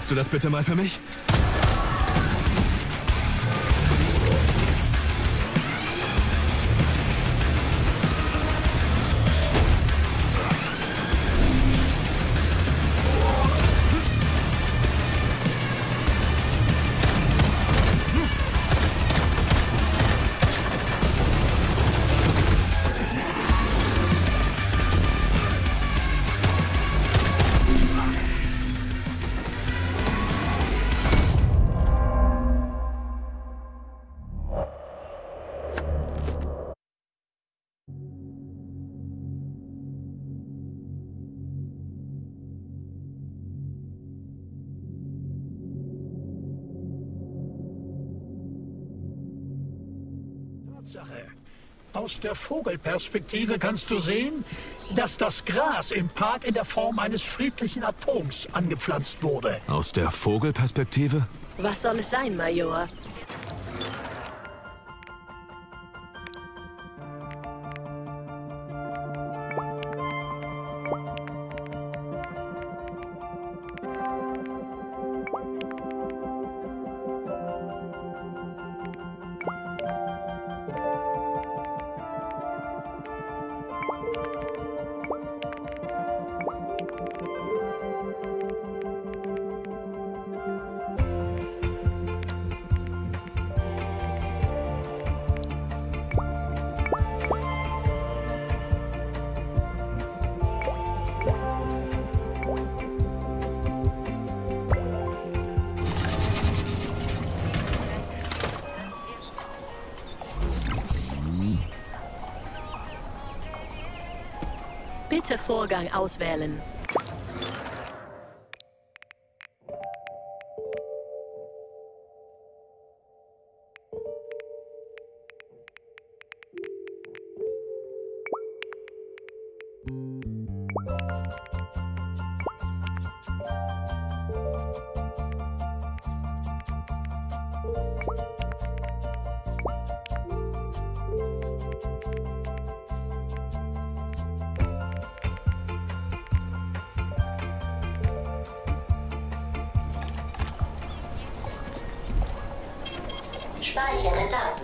Machst du das bitte mal für mich? Sache. Aus der Vogelperspektive kannst du sehen, dass das Gras im Park in der Form eines friedlichen Atoms angepflanzt wurde. Aus der Vogelperspektive? Was soll es sein, Major? Bitte Vorgang auswählen. Speichere Daten.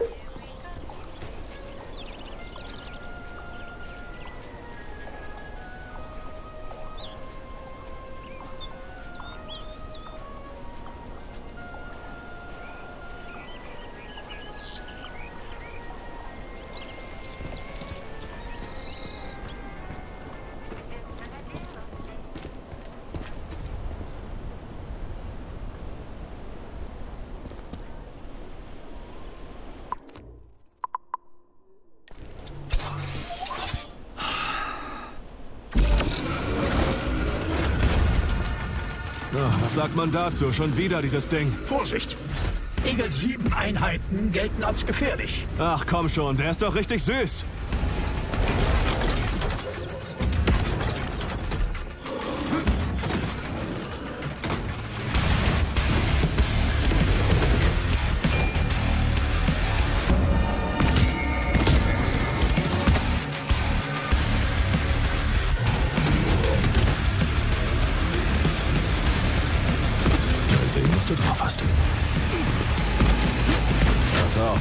Ach, was sagt man dazu? Schon wieder dieses Ding. Vorsicht! Eagle sieben Einheiten gelten als gefährlich. Ach komm schon, der ist doch richtig süß. Sehen, was du drauf hast. Pass auf.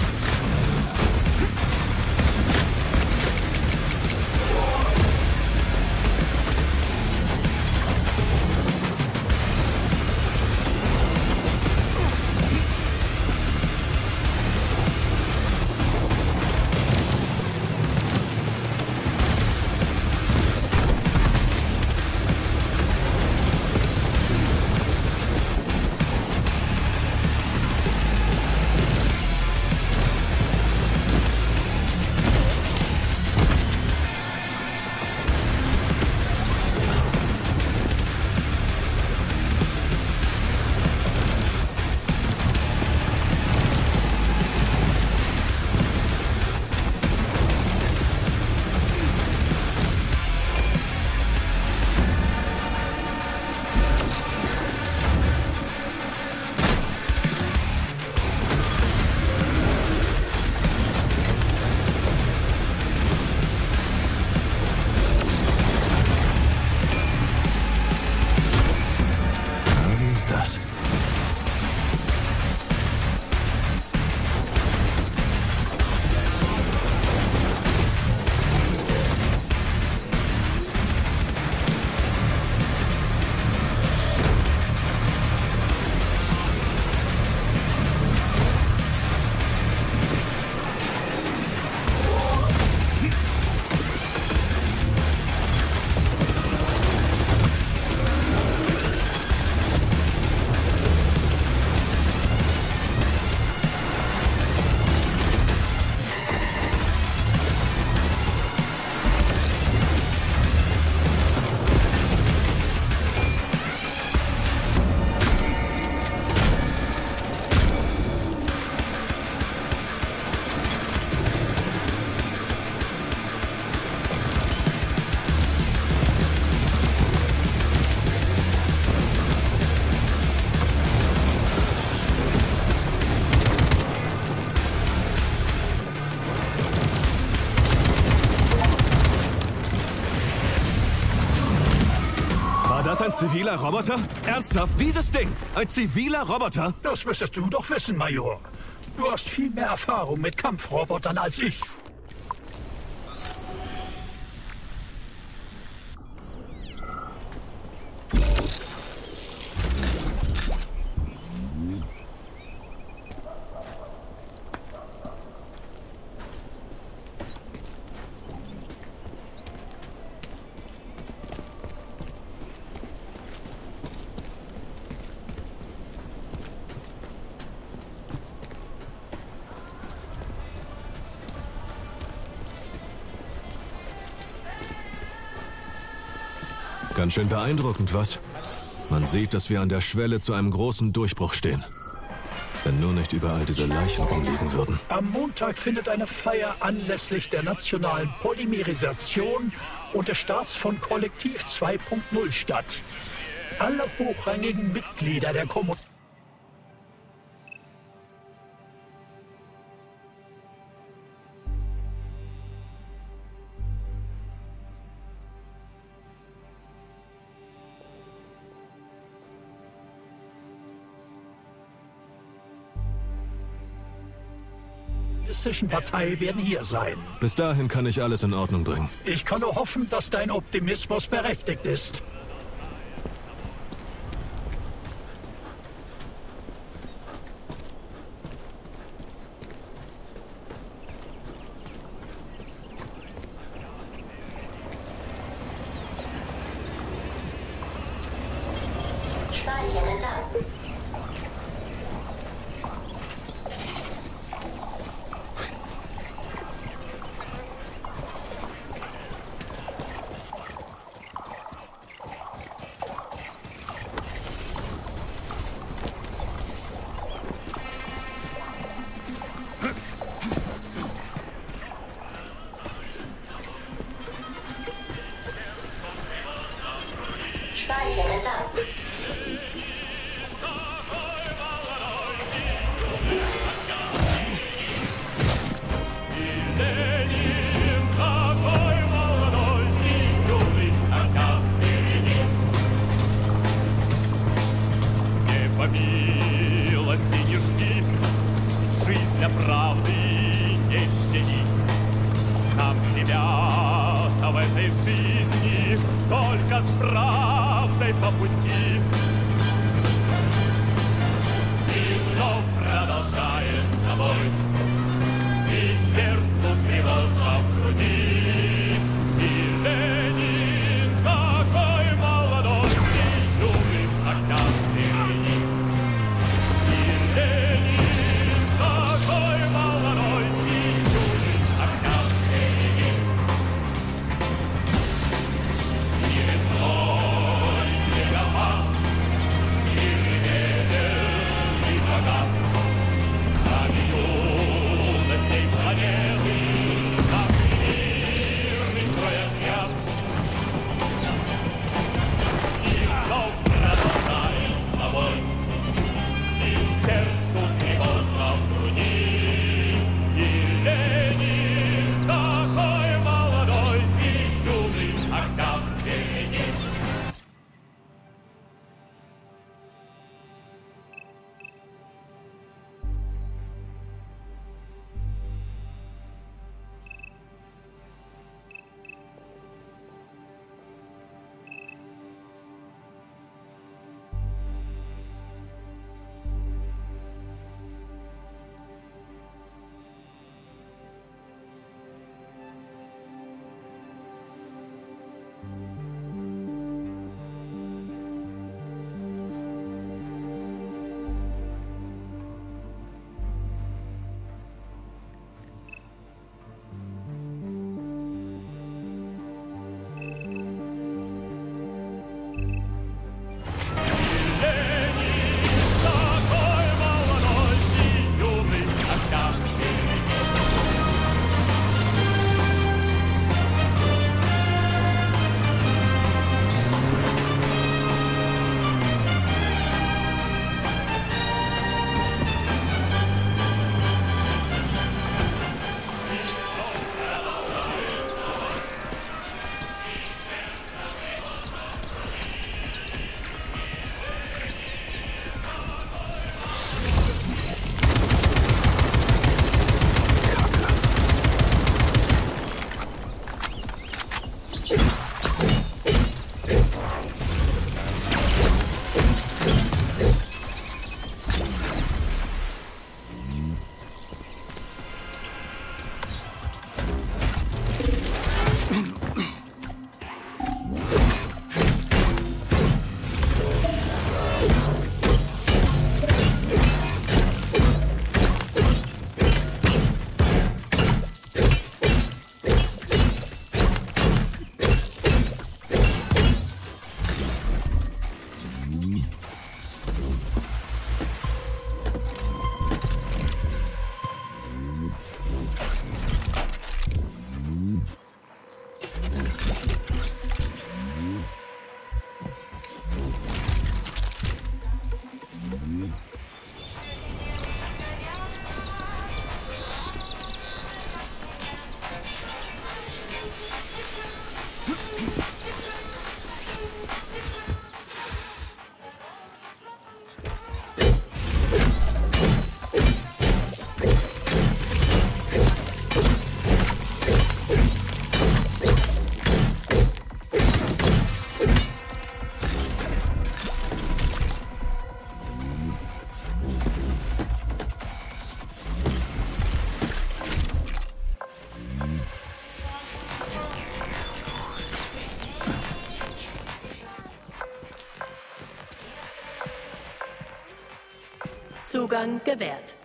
ein ziviler Roboter? Ernsthaft, dieses Ding? Ein ziviler Roboter? Das müsstest du doch wissen, Major. Du hast viel mehr Erfahrung mit Kampfrobotern als ich. Ganz schön beeindruckend, was? Man sieht, dass wir an der Schwelle zu einem großen Durchbruch stehen. Wenn nur nicht überall diese Leichen rumliegen würden. Am Montag findet eine Feier anlässlich der nationalen Polymerisation und des Starts von Kollektiv zwei Punkt null statt. Alle hochrangigen Mitglieder der Kommunikation Partei werden hier sein. Bis dahin kann ich alles in Ordnung bringen. Ich kann nur hoffen, dass dein Optimismus berechtigt ist. Speichere Daten. Speichere Daten. Жизнь для правды не щадит. Нам, ребята, в этой жизни только с правдой по пути. И вновь продолжается бой, и сердцу тревожно в груди. И Ленин такой молодой, и юный огня впереди. И Ленин такой молодой, и юный огня впереди. И весной снегопад, и ветер, и вода. А Zugang gewährt.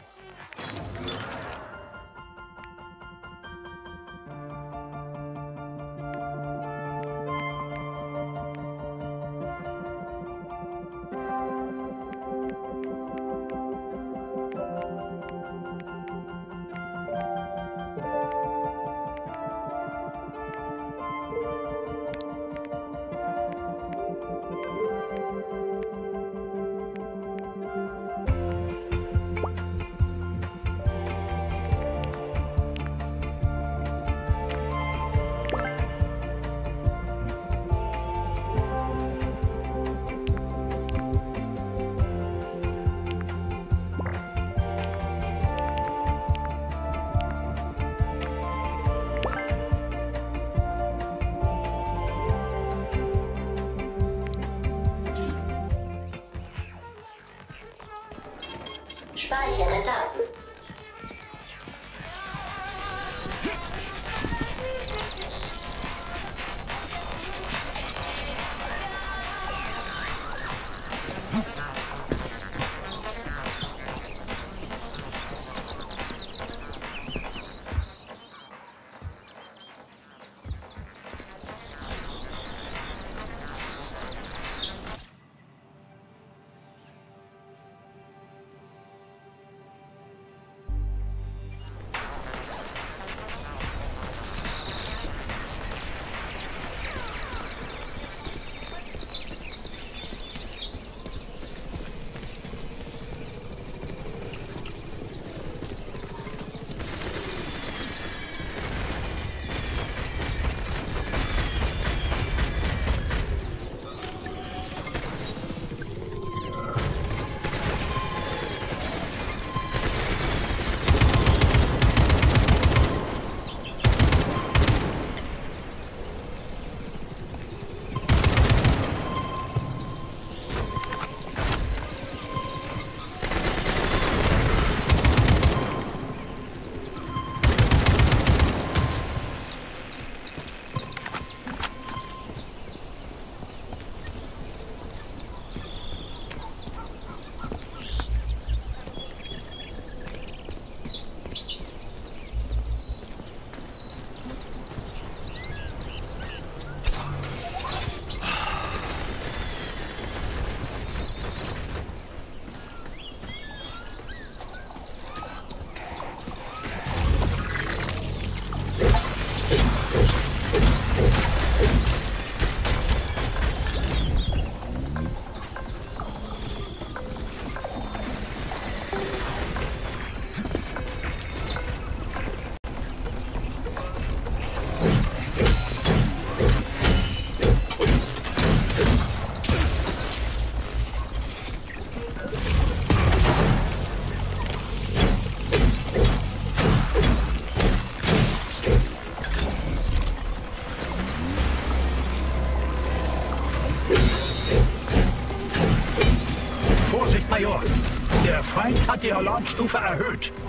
Speichere Daten. Major, der Feind hat die Alarmstufe erhöht.